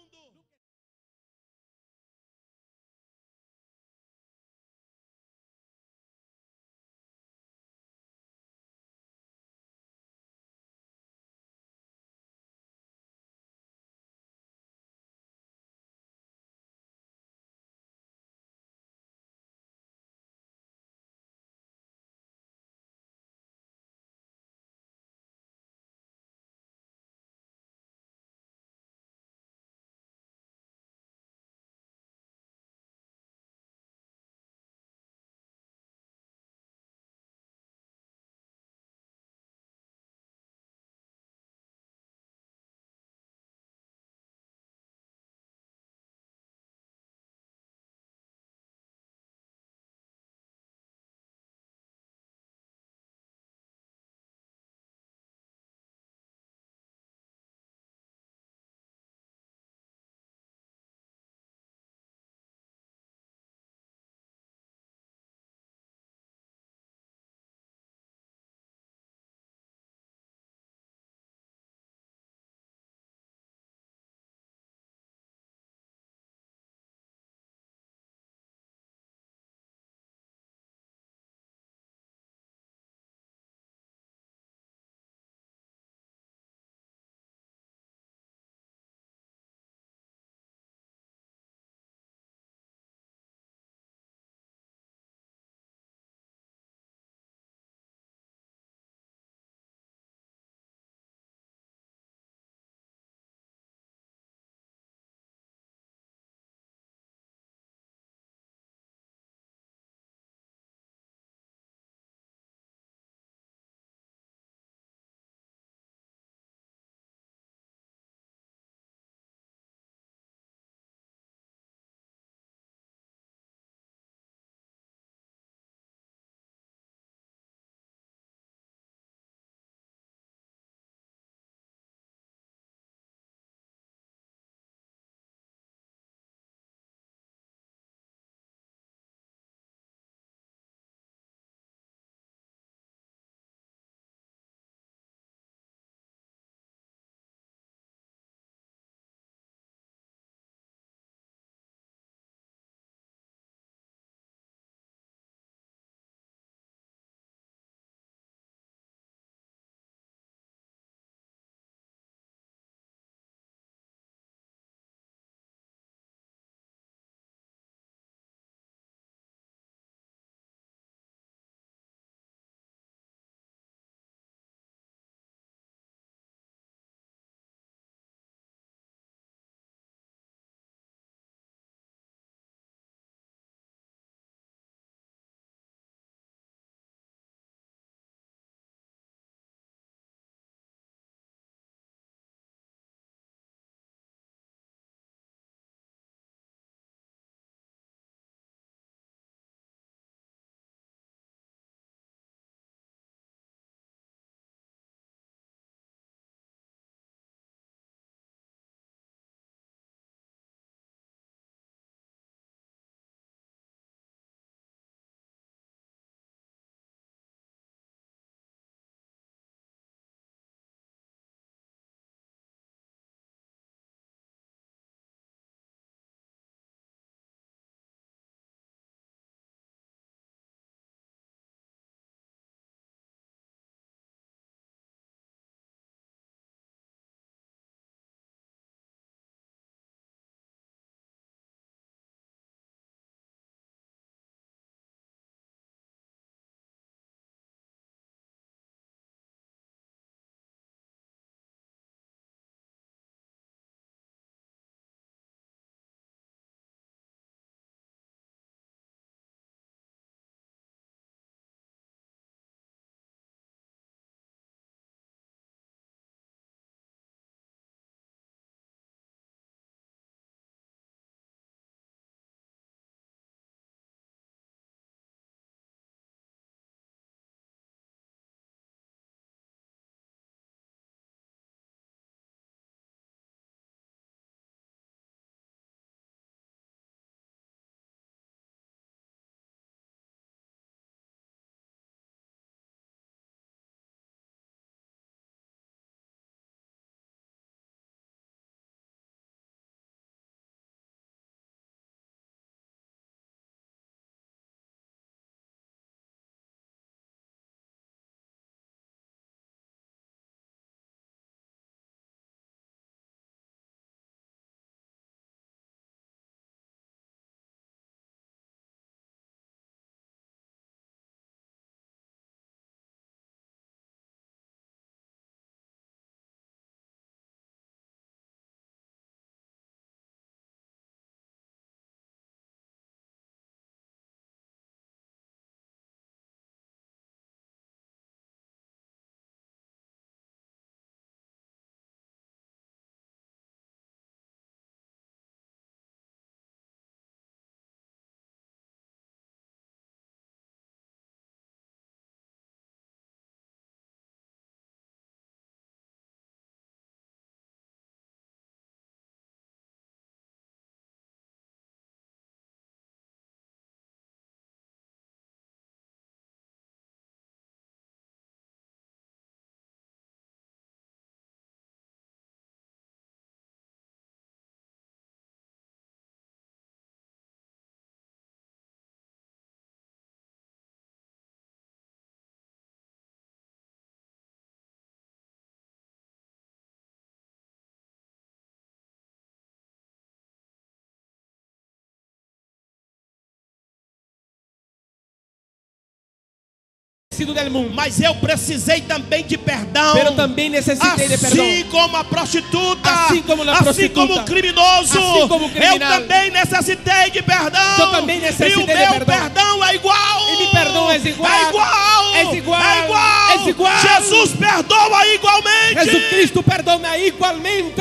sido del mundo, mas eu precisei também de perdão. pero también necesité de perdón. Assim como a prostituta, Assim como a assim prostituta, como o criminoso, assim como o eu criminal, também necessitei de perdão. eu também necessitei e o de meu perdão. perdão é igual. E meu perdão é igual. É igual. É igual. É igual. É igual. Jesus perdoa igualmente. Jesucristo perdona igualmente.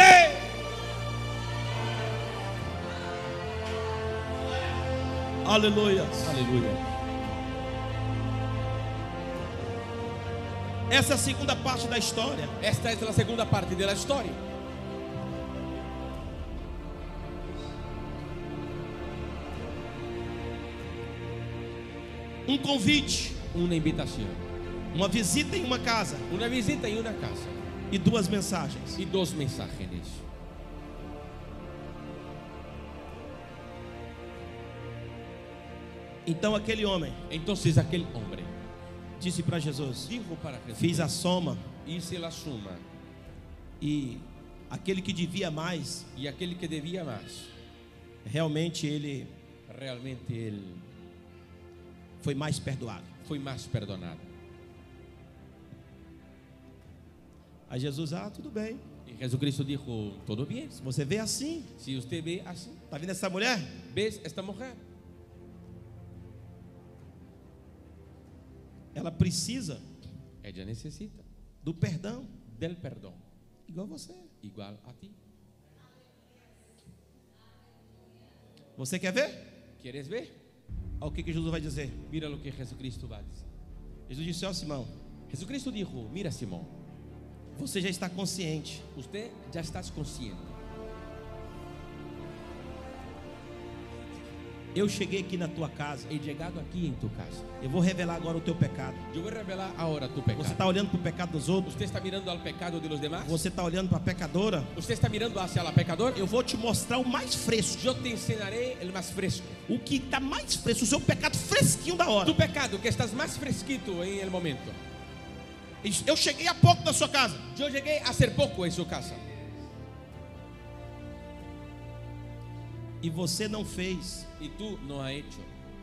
Aleluia. Aleluya. Essa é a segunda parte da história. Esta es la segunda parte de la historia. Um convite, Una invitación, uma visita em uma casa una visita en una casa e duas mensagens. y dos mensajes. Então aquele homem Entonces aquel hombre disse para Jesus: dijo para Jesús: fiz a soma hice la suma, e aquele que devia mais, y aquel que debía más, realmente ele realmente él foi mais perdoado. fue más perdonado. Aí Jesus, ah, tudo bem. Y Jesucristo dijo: todo bien. Se você vê assim, Si usted ve así, tá vendo essa mulher? ¿ves esta mujer? Ela precisa Ella necesita do perdão, del perdón, igual você. igual a ti. Você quer ver? ¿Quieres ver? Olha o que, que Jesus vai dizer. Mira lo que Jesucristo va a decir. Jesus disse: ó Simão, Jesucristo dijo: mira, Simón, você já está consciente usted ya estás consciente. Eu cheguei aqui na tua casa. He llegado aquí en tu casa. Eu vou revelar agora o teu pecado. Yo voy a revelar ahora tu Você pecado. está olhando para o pecado dos outros? ¿Usted está mirando al pecado de los demás? Você está olhando para a pecadora? ¿Usted está mirando hacia la pecadora? Eu vou te mostrar o mais fresco. Yo te enseñaré el más fresco. O que está mais fresco, o seu pecado fresquinho da hora. Tu pecado, que estás más fresquito en el momento. Eu cheguei há pouco na sua casa. Yo llegué a hacer poco en su casa. E você não fez Y tú no has hecho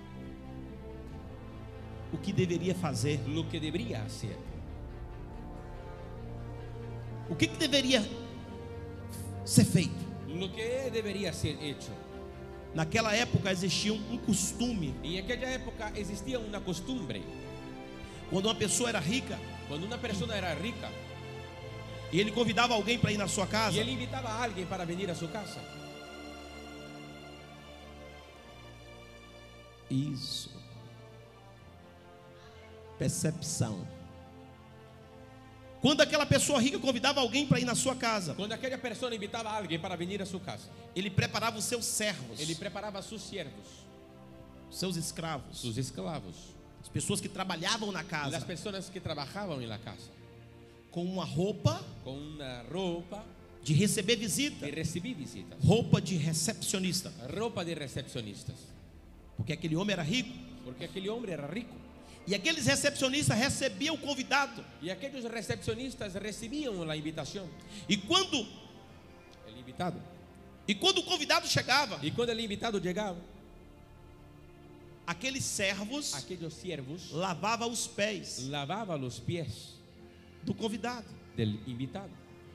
o que deveria fazer. lo que debería hacer. O que, que deveria ser feito? Lo que debería ser hecho. Naquela época existia um costume. En aquella época existía una costumbre. Quando uma pessoa era rica Cuando una persona era rica e ele convidava alguém para ir na sua casa, y él invitaba a alguien para venir a su casa. isso. Percepção. Quando aquela pessoa rica convidava alguém para ir na sua casa, Cuando aquella persona invitaba a alguien para venir a su casa, ele preparava os seus servos, él preparaba a sus siervos, os seus escravos, sus esclavos, as pessoas que trabalhavam na las casa, personas que trabajaban en la casa, com uma roupa con una ropa de receber visita, de recibir visitas, roupa de recepcionista, ropa de recepcionistas, porque aquele homem era rico. porque aquel hombre era rico. E aqueles recepcionistas recebiam o convidado. Y aquellos recepcionistas recibían la invitación, E quando, el invitado. e quando o convidado chegava, Y cuando el invitado llegaba, aqueles servos aquellos siervos lavavam os pés lavaban los pies do convidado. del invitado.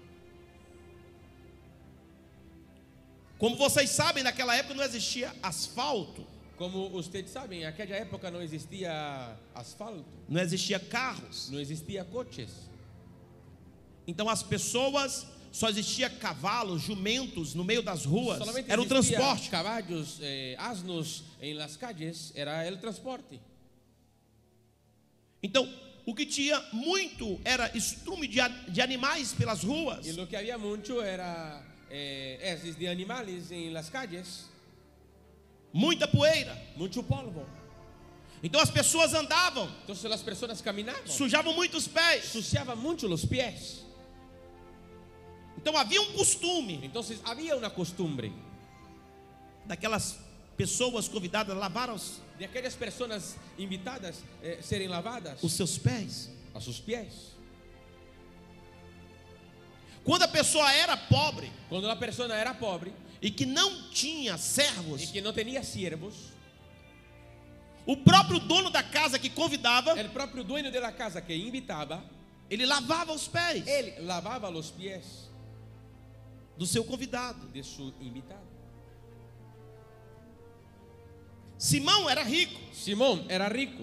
Como vocês sabem, naquela época não existia asfalto, Como usted sabe, en aquella época no existía asfalto, não existia carros. no existía coches. Então as pessoas, só existia cavalos, jumentos no meio das ruas. Solamente Era o existía transporte. caballos, eh, asnos en las calles, era el transporte. Então, o que tinha muito era estrume de, a- de animais pelas ruas. Y lo que había mucho era eh, heces de animales en las calles, Muita poeira. mucho polvo. Então as pessoas andavam, Entonces las personas caminaban, sujavam muito os pés. suciaban mucho los pies. Então havia um costume Entonces había una costumbre daquelas pessoas convidadas a lavar os, de aquellas personas invitadas eh, serem lavadas os seus pés. a sus pies. Quando a pessoa era pobre Cuando la persona era pobre e que não tinha y servos, que no tenía siervos, O próprio dono da casa que convidava, el propio dueño de la casa que invitaba, ele lavava os pés él lavaba los pies do seu convidado. de su invitado. Simão era rico. Simón era rico.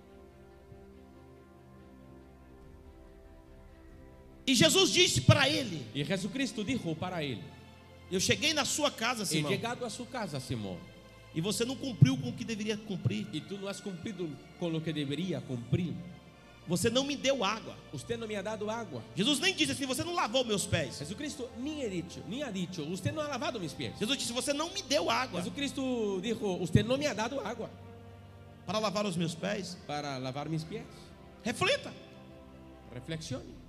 E Jesus disse para ele: Y Jesucristo dijo para él: eu cheguei na sua casa, he Simão, llegado a su casa, Simón, e você não cumpriu com o que deveria cumprir. y tú no has cumplido con lo que debería cumplir. Você não me deu água. Usted no me ha dado agua. Jesus nem disse assim: você não lavou meus pés. Jesucristo ni, he dicho, ni ha dicho: usted no ha lavado mis pies. Jesus disse: você não me deu água Jesucristo dijo: usted no me ha dado agua para lavar os meus pés. para lavar mis pies. Reflita. Reflexione.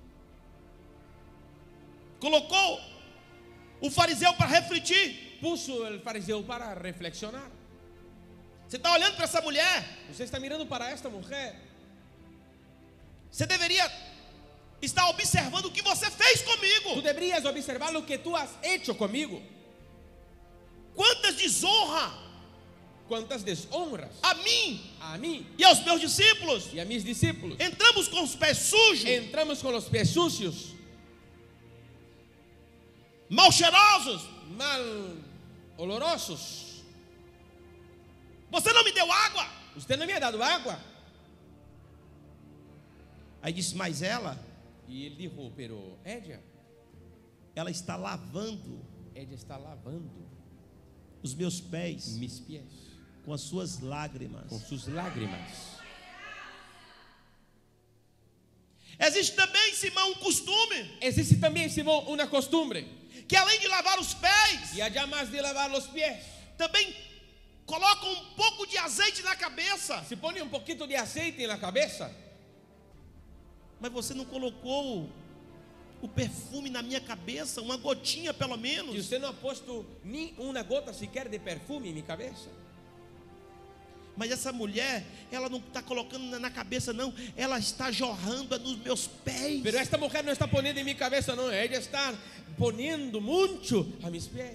Colocou o fariseu para refletir. Puso el fariseo para reflexionar. Você está olhando para essa mulher, Usted está mirando para esta mujer. você deveria estar observando o que você fez Tú comigo. deberías observar lo que tú has hecho conmigo. Quantas desonra Cuántas deshonras a mim a mí e aos meus discípulos. y a mis discípulos. Entramos com os pés sujos, Entramos con los pies sucios, mal cheirosos. mal olorosos. Você não me deu água. Usted no me ha dado agua. Aí disse: mas ela, Y él dijo: pero ella, ela está lavando ella está lavando os meus pés mis pies com as suas lágrimas. con sus lágrimas. Existe também, Simão, um costume Existe también, Simón, una costumbre, que além de lavar os pés, y allá más de lavar los pies, também coloca um pouco de azeite na cabeça. se pone un poquito de aceite en la cabeza. Mas você não colocou o perfume na minha cabeça, uma gotinha pelo Y menos. usted no ha puesto ni una gota siquiera de perfume en mi cabeza. Mas essa mulher, ela não está colocando na- na cabeça não, ela está jorrando nos meus pés. Pero esta mujer no está poniendo en mi cabeza, no, ella está poniendo mucho a mis pies.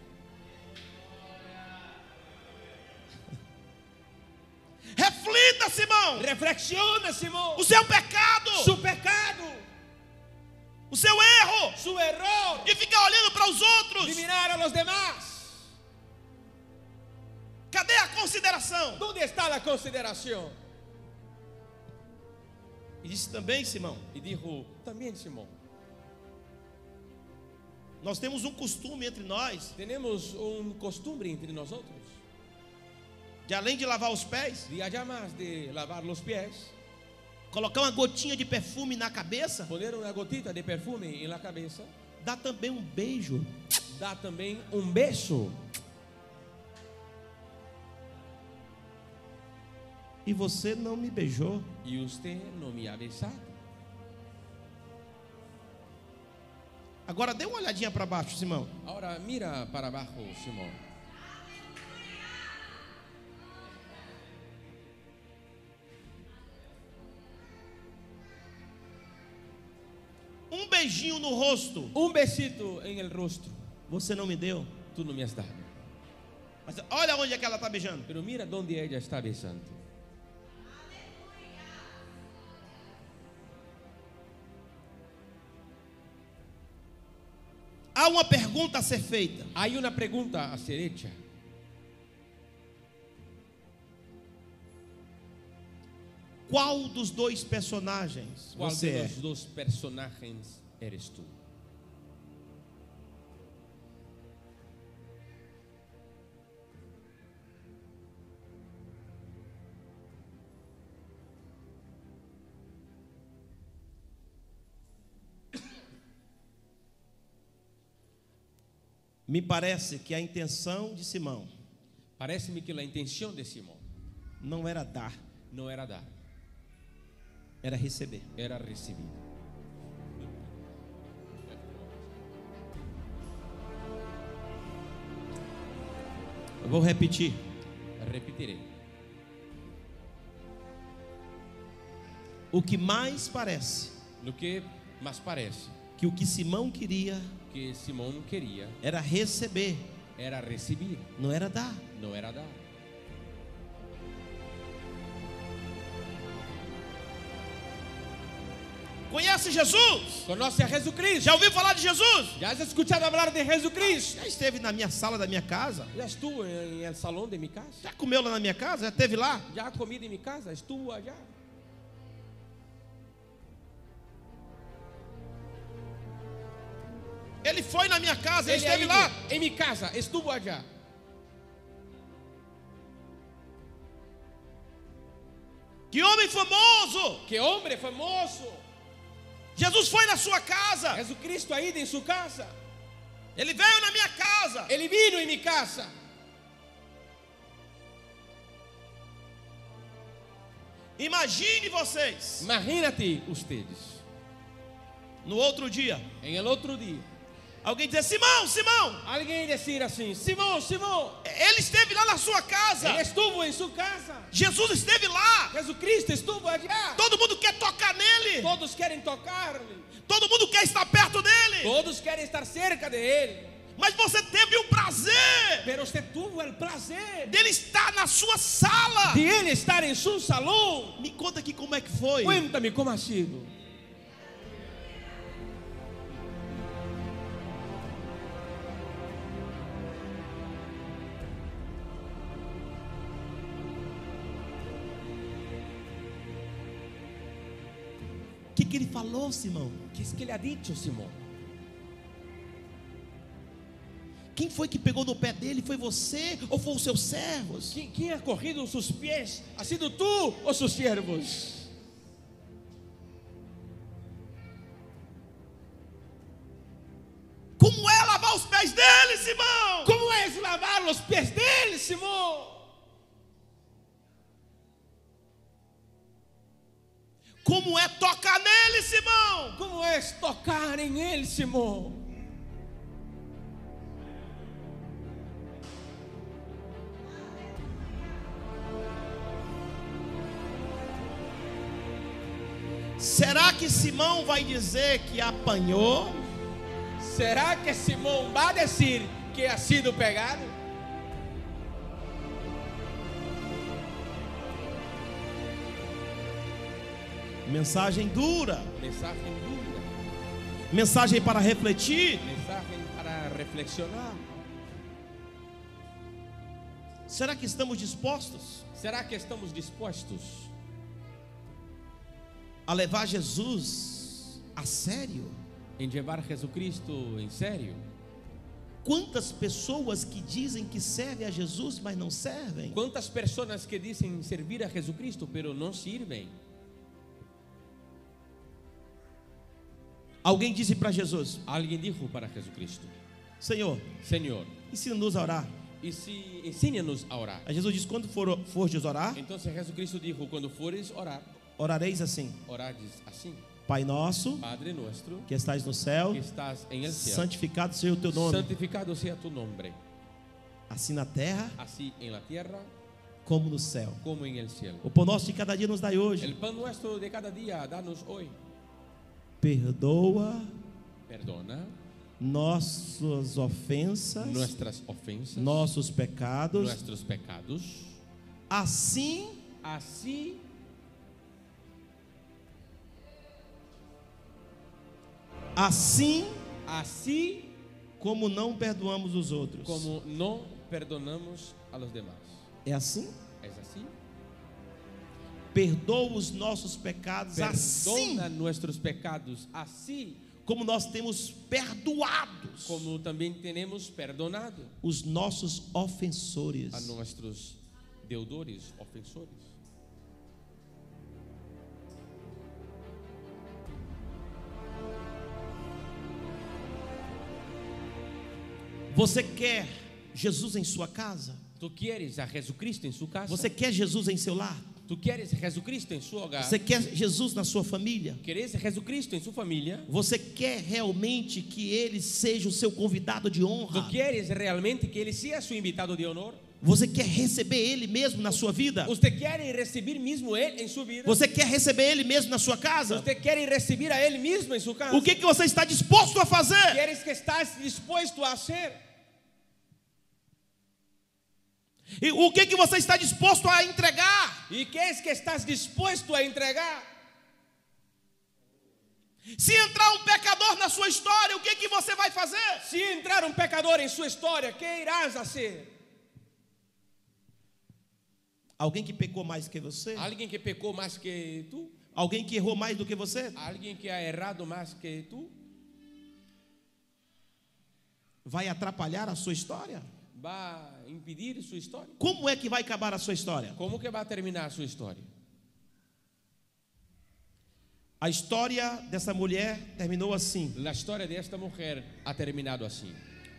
Reflita, Simão, Reflexiona, Simón, o seu pecado, su pecado, o seu erro su error de ficar olhando para os de outros. mirar a los demás. Cadê a consideração? ¿Dónde está la consideración? E disse também, Simão, Y dijo también, Simón, nós temos um costume entre nós, tenemos un costumbre entre nosotros, de além de lavar os pés, de allá más de lavar los pies, colocar uma gotinha de perfume na cabeça, poner una gotita de perfume en la cabeza, dá também um beijo. da también un beso. E você não me beijou. Y usted no me ha besado. Agora dê uma olhadinha para baixo, Simão. Ahora mira para abajo, Simón. Um beijinho no rosto, Un besito en el rostro, você não me deu. tú no me has dado. Mas olha onde é que ela está beijando. Pero mira dónde ella está besando. Há uma pergunta a ser feita. Hay una pregunta a ser hecha. Qual dos dois personagens ¿Cuál você de é? los dos personajes eres tú? Me parece que a intenção de Simão Parece-me que la intención de Simón não era dar, no era dar, era receber. era recibir. Eu vou repetir. Repetiré. O que mais parece Lo que más parece que o que Simão queria que Simón quería era receber, era recibir, não era dar. no era dar. Conhece Jesus? ¿Conoce a Jesucristo? Já ouviu falar de Jesus? ¿Ya has escuchado hablar de Jesucristo? Já esteve na minha sala da minha casa? Ya estuvo en el salón de mi casa. Já comeu lá na minha casa? Já esteve lá? Ya ha comido en mi casa. Estuvo allá. Ele foi na minha casa, ele Él ha esteve ido lá. en mi casa. Estuvo allá. Que homem famoso! ¡Qué hombre famoso! Jesus foi na sua casa. Jesucristo ha ido en su casa. Ele veio na minha casa. Él vino en mi casa. Imagine vocês, Imagínate ustedes. no outro dia, En el otro día, alguém dizer: Simão, Simão, alguien decir así: Simón, Simón, ele esteve lá na sua casa. él estuvo en su casa. Jesus esteve lá. Jesucristo estuvo allá. Todo mundo quer tocar nele. Todos quieren tocarle. Todo mundo quer estar perto dele. Todos quieren estar cerca de él. Mas você teve o prazer Pero usted tuvo el placer dele estar na sua sala. de él estar en su salón. Me conta aqui como é que foi. Cuéntame cómo ha sido. O que, que ele falou, Simão? ¿Qué es que le ha dicho Simón? Quem foi que pegou no pé dele? Foi você ou foi os seus servos? ¿Quién, quién ha cogido sus pies? ¿Ha sido tú o sus siervos? Como é lavar os pés dele, Simão? ¿Cómo es lavar los pies de él, Simón? Como é tocar nele, Simão? ¿Cómo es tocar en él, Simón? Será que Simão vai dizer que apanhou? ¿Será que Simón va a decir que ha sido pegado? Mensagem dura, Mensaje duro, mensagem para refletir. mensaje para reflexionar. Será que estamos dispostos ¿Será que estamos dispuestos a levar Jesus a sério? en llevar a Jesucristo en serio? Quantas pessoas que dizem que servem a Jesus, mas não servem? ¿Cuántas personas que dicen servir a Jesucristo pero no sirven? Alguém disse para Jesus: Alguien dijo para Jesucristo: Senhor, Señor, ensina-nos a orar. y si enséñanos a orar. Aí Jesus disse: quando for, fordes orar, Entonces Jesucristo dijo: cuando fueres orar, orareis assim: orades así: Pai nosso, Padre nuestro que estais no céu, que estás en el cielo, santificado seja o teu nome, santificado sea tu nombre, assim na terra así en la tierra como no céu. como en el cielo. O pão nosso de cada dia nos dai hoje. El pan nuestro de cada día, danos hoy. Perdoa Perdona nossas ofensas, nuestras ofensas, nossos pecados, nuestros pecados, assim así assim así como não perdoamos os outros. como no perdonamos a los demás. É assim? ¿Es así? Perdoa os nossos pecados assim Perdona nuestros pecados, así como nós temos perdoados como también tenemos perdonado os nossos ofensores. a nuestros deudores, ofensores. Você quer Jesus em sua casa? ¿Tú quieres a Jesucristo en su casa? Você quer Jesus em seu lar? ¿Tú quieres a Jesucristo en su hogar? Você quer Jesus na sua família? ¿Quieres a Jesucristo en su familia? Você quer realmente que Ele seja o seu convidado de ¿Tú honra? quieres realmente que Él sea su invitado de honor? Você quer receber Ele mesmo na sua vida? ¿Usted quiere recibir mismo Él en su vida? Você quer receber Ele mesmo na sua casa? ¿Usted quiere recibir a Él mismo en su casa? O que, que você está disposto a fazer? ¿Quieres que estás dispuesto a hacer? E o que, que você está disposto a entregar? ¿Y qué es que estás dispuesto a entregar? Se entrar um pecador na sua história, o que que você vai fazer? Si entrar un pecador en su historia, ¿qué irás a hacer? Alguém que pecou mais que você? ¿Alguien que pecó más que tú? Alguém que errou mais do que você? ¿Alguien que ha errado más que tú? Vai atrapalhar a sua história? ¿Va a impedir su historia? Como é que vai acabar a sua história? ¿Cómo que va a terminar su historia? A história dessa mulher terminou assim. La historia de esta mujer ha terminado así.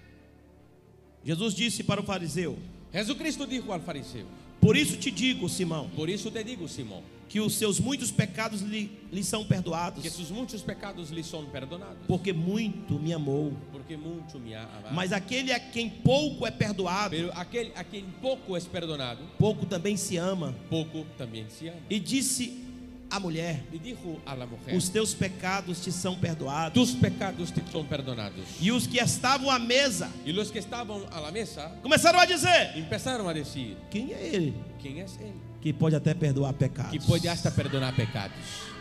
Jesus disse para o fariseu: Jesucristo dijo al fariseo: por isso te digo, Simão, por eso te digo, Simón, que os seus muitos pecados lhe, lhe são perdoados, que sus muchos pecados le son perdonados, porque muito me amou. porque mucho me ha amado. Mas aquele a quem pouco é perdoado, Pero aquel a quien poco es perdonado, pouco também se ama. poco también se ama. E disse a mulher: Y dijo a la mujer: os teus pecados te são perdoados. tus pecados te son perdonados. E os que estavam à mesa Y los que estaban a la mesa começaram a dizer: empezaron a decir: quem é ele ¿quién es él? que pode até perdoar pecados? Que puede hasta perdonar pecados.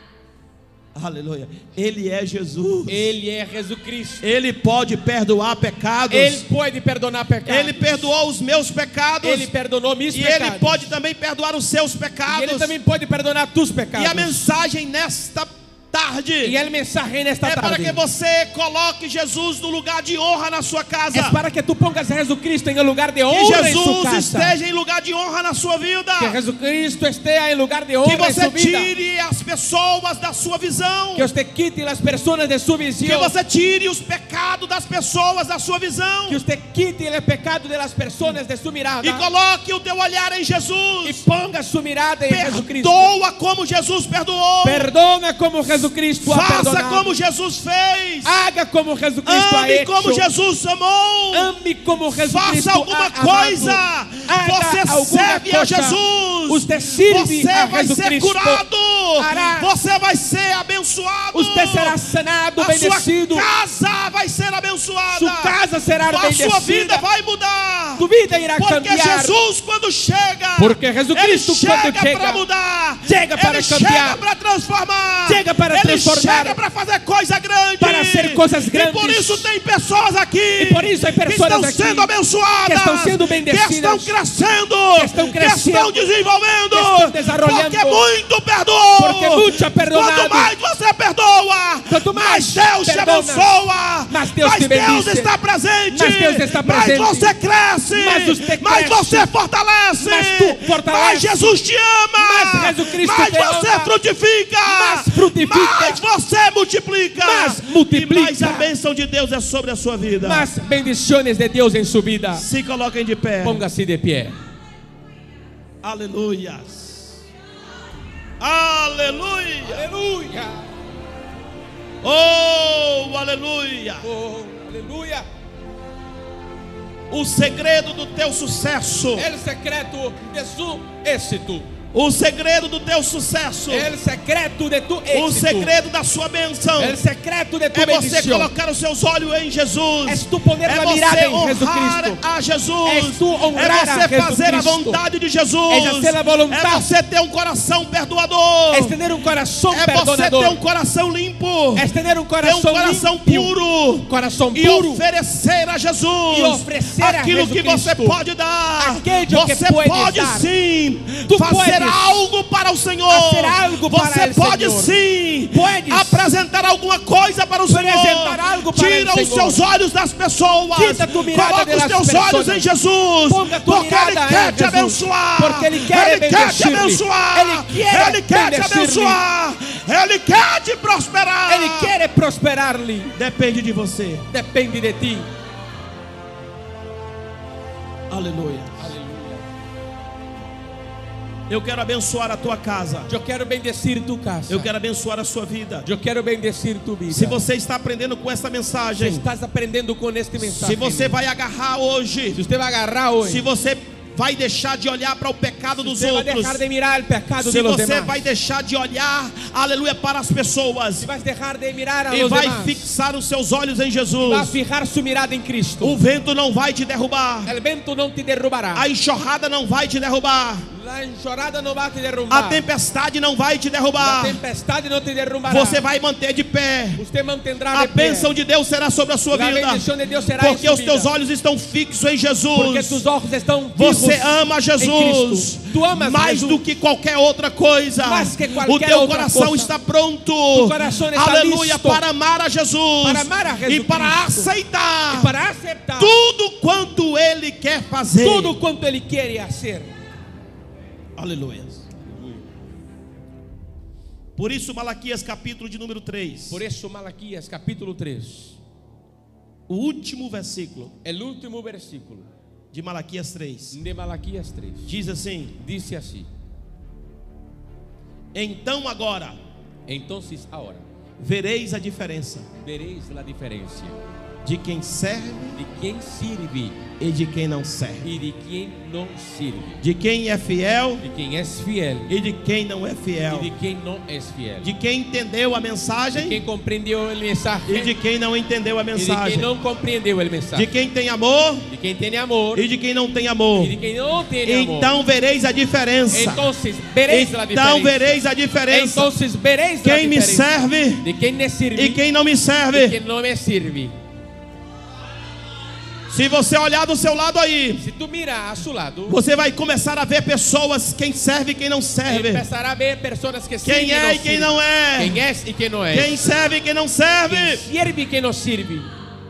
Aleluia. Ele é Jesus. Él es Jesucristo. Ele pode perdoar pecados. Él puede perdonar pecados. Ele perdoou os meus pecados. Ele perdonou mis E pecados. Ele pode também perdoar os seus Y pecados. Él también puede perdonar tus E pecados. a mensagem nesta tarde Y el mensaje en esta é para tarde que você coloque Jesus no lugar de honra na sua casa. es para que tú pongas a Jesucristo en el lugar de Que honra en su Jesus casa. esteja em lugar de honra na sua vida. Que Jesucristo esté en lugar de Que honra en você su vida. tire as pessoas da sua visão. Que usted quite las personas de su Que visión. você tire os pecados das pessoas da sua visão. Que usted quite el pecado de las personas de su mirada. E coloque o teu olhar em Y Jesus. ponga su mirada en Jesucristo. Perdoa como Jesus perdoou. Perdona como Jesucristo ha Faça perdonado. como Jesus fez. Haga como Jesucristo ha Ame hecho. como Jesus amou. Ame como Jesucristo Faça alguma ha coisa. amado. Haga Você alguma serve a cosa. Jesus. Usted sirve Você a vai ser Jesucristo. curado. Hará. Você vai ser abençoado. Usted será sanado, A bendecido. sua casa vai ser abençoada. Su casa será A bendecida. sua vida vai mudar. Tu vida irá Porque cambiar. Jesus, quando chega, Porque Jesucristo, Ele chega quando chega, para mudar, chega para Ele cambiar, chega para transformar, chega para Ele transformar, chega para fazer coisa grande, para hacer coisas E grandes. por isso tem pessoas aqui, E por isso hay que pessoas estão aqui sendo abençoadas, que estão sendo bendecidas, que estão crescendo, que estão crescendo, que estão desenvolvendo, que estão desarrollando, porque muito perdoa, porque muito é perdonado. Quanto mais você perdoa, Quanto mais Deus te perdonas, abençoa, mais Deus mais te Deus bendice, está presente, mais Deus está presente, mais você cresce, mais você mais cresce, você fortalece, mais tu fortalece, mais Jesus te ama, mais Jesucristo mais te você ama, frutifica, mais frutifica, mais você multiplica, mais multiplica, e mais a bênção de Deus é sobre a sua vida. Más bendiciones de Dios en su vida. Se coloquem de pé. Póngase de pie. Aleluias. Aleluia. Aleluya. Oh, aleluia. Oh, aleluya. O segredo do teu sucesso. El secreto de su éxito. O segredo do teu sucesso. El secreto de tu éxito. O segredo da sua bênção. El secreto de tu É você bendición. colocar os seus olhos em Jesus. Es tu poner É la mirada você en honrar Jesucristo. a Jesus. Es tu honrar É você a fazer a Jesucristo. vontade de Jesus. Es hacer la voluntad. É você ter um coração perdoador. Es tener un corazón É você ter perdonador. um coração limpo. Es tener un Ter um corazón coração limpio. puro. Corazón E puro. oferecer a Jesus E oferecer a aquilo que Jesucristo. você pode dar. Aquello que Você puedes pode dar. sim Tu fazer puedes algo para o Senhor. hacer algo para Você el pode Señor. sim Puedes apresentar alguma coisa para o Senhor. apresentar algo para Tira el os Señor. seus olhos das pessoas. Quita tu mirada Coloca de os las teus personas. olhos em Jesus. Ponga tu Porque Ele mirada quer en te Jesús. abençoar. Porque Ele quer Ele quer te bendecir-lhe. abençoar. Ele quer Ele quer te bendecir-lhe. abençoar. Ele quer te prosperar. Ele quiere prosperarle. Depende de você. Depende de ti. Aleluia. Aleluya. Eu quero abençoar a tua casa. Yo quiero bendecir tu casa. Eu quero abençoar a sua vida. Yo quiero bendecir tu vida. Se você está aprendendo com essa Si mensagem, estás aprendiendo con este mensaje, se você vai agarrar hoje, si usted va a agarrar hoy, se você vai deixar de olhar para o pecado dos usted va a outros, dejar de mirar el pecado se de los você demás, vai deixar de olhar, aleluia, para as pessoas si vas a dejar de mirar a e los vai demás, fixar os seus olhos em va a Jesus, fijar su mirada en Cristo. o vento não vai te derrubar, El vento no te derrubará. a enxurrada não vai te derrubar, La enxurrada não vai te A derrubar. tempestade não vai te La derrubar. tempestade não te derrubará. Você vai manter de pé. Usted mantendrá A de pé. bênção de Deus será sobre a sua La vida. bendición de Dios será Porque en os su teus vida. olhos estão fixos em Porque Jesus. tus ojos estão Você fijos ama em Jesus Cristo. Tu amas mais Jesus. do que qualquer outra coisa. Mais que qualquer O teu outra coração coisa. está pronto. Tu coração está Aleluia, listo. para amar a Jesus. Para amar a e Jesucristo. para aceitar E para aceptar tudo quanto Ele quer fazer. tudo quanto Ele quer fazer. Aleluia. Por isso, Malaquias capítulo de número três. Por isso, Malaquias capítulo três. O último versículo El último versículo de Malaquias três. de Malaquias três. Diz assim: Dice assim: Então agora Entonces ahora vereis a diferença veréis la diferencia de quem serve de quien sirve e de quem não serve. y de quien no sirve, De quem é fiel de quien es fiel e de quem não é y fiel. de quien no es fiel, De quem entendeu a de mensagem quien comprendió el mensaje e de quem não entendeu a y de mensagem. quien no comprendió el mensaje, De quem tem amor de quien tiene amor e de quem não tem amor. y de quien no tiene amor. Então vereis a diferença. Entonces veréis la Então diferencia. vereis a diferença. Entonces veréis la Quem me diferencia serve de quien me sirve e quem não me y serve. quien no me sirve. Se você olhar do seu lado aí, Si tú miras a su lado, você vai começar a ver pessoas, quem serve e quem não serve. empezará a ver personas que sirven Quem é e quem não é. Quem es y quien no es. Quem serve e quem não serve. Quien sirve y quien no sirve.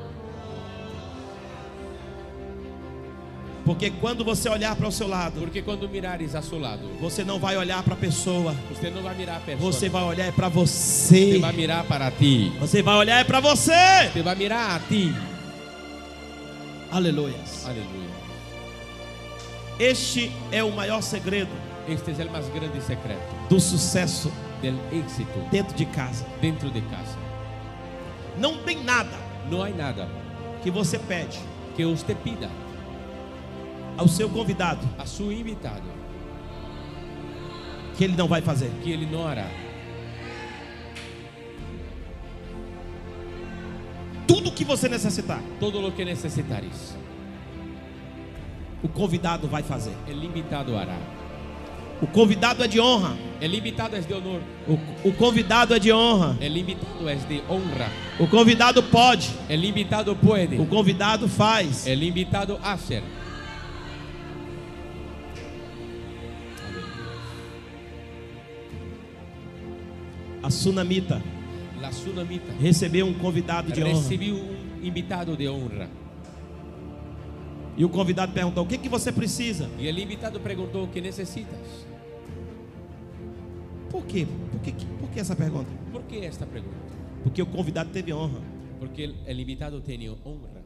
Porque quando você olhar para o seu lado, Porque cuando mirares a su lado, você não vai olhar para a pessoa, usted no va a mirar a persona. você vai olhar para Usted você. va a mirar para ti. Você vai olhar para você. Usted va a mirar a ti. Aleluia. Aleluya. Este é o maior segredo Este es el más grande secreto do sucesso del éxito dentro de casa. dentro de casa. Não tem nada No hay nada que você pede que usted pida ao seu convidado a su invitado que ele não vai fazer. que él no hará. Tudo que você necessitar, Todo lo que necesitares, o convidado vai fazer. el invitado hará. O convidado é de honra. El invitado es de honor. O, o convidado é de honra. El invitado es de honra. O convidado pode. El invitado puede. O convidado faz. El invitado hace. A sunamita La tsunamita recebeu um convidado de honra. recibió un invitado de honra. E o convidado perguntou: o que, que você precisa? Y el invitado preguntó: ¿qué necesitas? Por quê? Por que, por que essa pergunta? ¿Por qué esta pregunta? Porque o convidado teve honra. Porque el, el invitado tenía honra.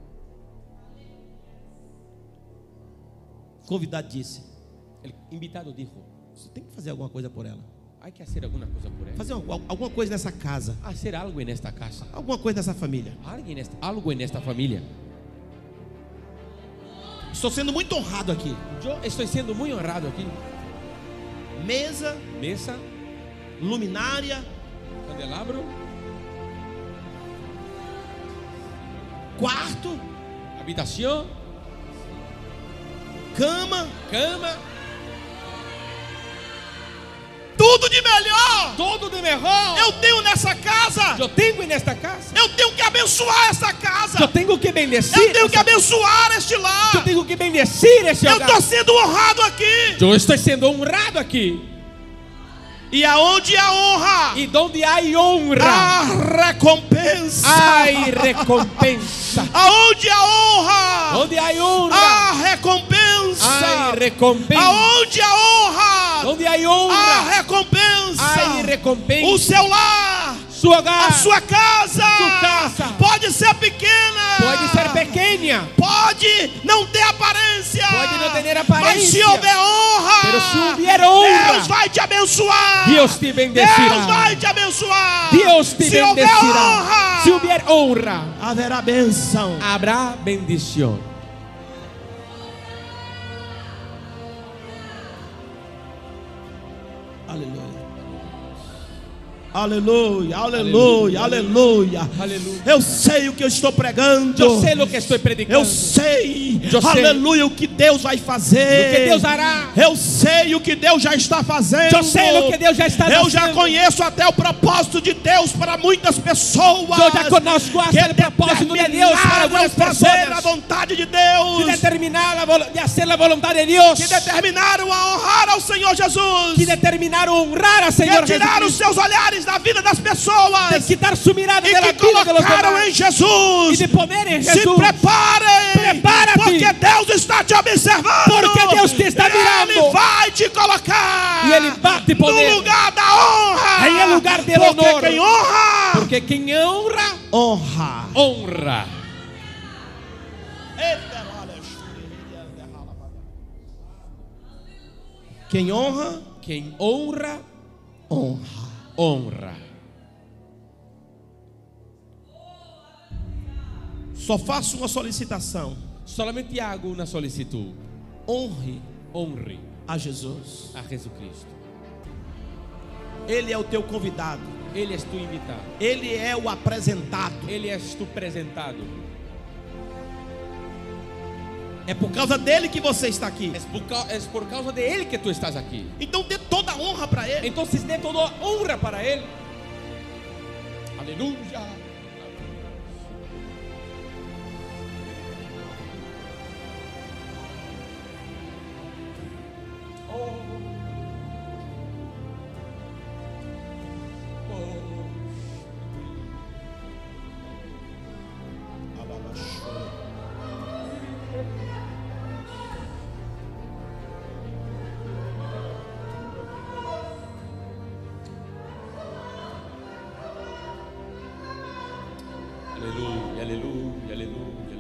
O convidado disse: El invitado dijo: você tem que fazer alguma coisa por ela. hay que hacer alguna cosa por él. Fazer al- alguma coisa nessa casa. Hacer algo en esta casa. Alguma coisa nessa família. Alguien es- algo en esta familia. Estou sendo muito honrado aqui. Yo estoy siendo muy honrado aquí. Mesa, Mesa, luminária, candelabro, quarto, habitación, cama, cama, tudo de melhor. todo de mejor. Eu tenho nessa casa. Yo tengo en esta casa. Eu tenho que abençoar essa casa. Yo tengo que bendecir. Eu tenho que esta- abençoar este Yo lar. tengo que bendecir ese Eu hogar. estou sendo honrado aqui. Yo estoy siendo honrado aquí. E aonde há honra, Y donde hay honra, há recompensa. hay recompensa. Aonde há honra, Donde hay honra, há recompensa. hay recompensa. Aonde há honra, Donde hay há honra, recompensa. hay recompensa. O seu lar, Su hogar a sua casa, Sua casa. pode ser pequena, puede ser pequeña, pode não ter aparência, Pode não ter mas aparência. se houver honra, pero si hubiera honra, Deus vai te abençoar. Dios te Deus bendecirá. vai te abençoar. Dios te se houver bendecirá. honra, Si hubiera honra, haverá bênção. habrá bendición. Aleluia. Aleluia, aleluia, aleluia. Aleluia. Eu sei o que eu estou pregando. Yo sé lo que estoy predicando. Eu sei, Eu sei. aleluia, o que Deus vai fazer. Lo que Deus hará. Eu sei o que Deus já está fazendo. Eu sei o que Deus já está Eu já fazendo. conheço até o propósito de Deus para muitas pessoas. Yo ya conozco hasta el propósito de Dios para algunas que determinaram a personas. vontade de Deus. Que determinar la vol- de hacer la voluntad de Dios. Que determinaram a honrar ao Senhor Jesus. Que determinaram honrar a Señor Que tiraram os Jesucristo. seus olhares da vida das pessoas. De quitar su mirada E de la que vida de los colocaram demás. em Jesus. Y de poner en Se Jesús. preparem, Prepara-te. porque Deus está te observando. Porque Deus te está Ele mirando. vai te colocar Y Él va a te poner no lugar da honra. en el lugar del porque honor. quem honra, Porque quien honra, honra. honra. Quem honra, Quien honra, honra. honra. Só faço uma solicitação. Solamente hago una solicitud. Honre Honre a Jesus. a Jesucristo. Ele é o teu convidado. Ele es tu invitado. Ele é o apresentado. Ele es tu presentado. É por causa dele que você está aqui. Es por, cau- es por causa de Él que tú estás aquí. Então dê toda a honra para ele. Entonces dé toda honra para Él. Aleluya. Aleluya, aleluya, aleluya.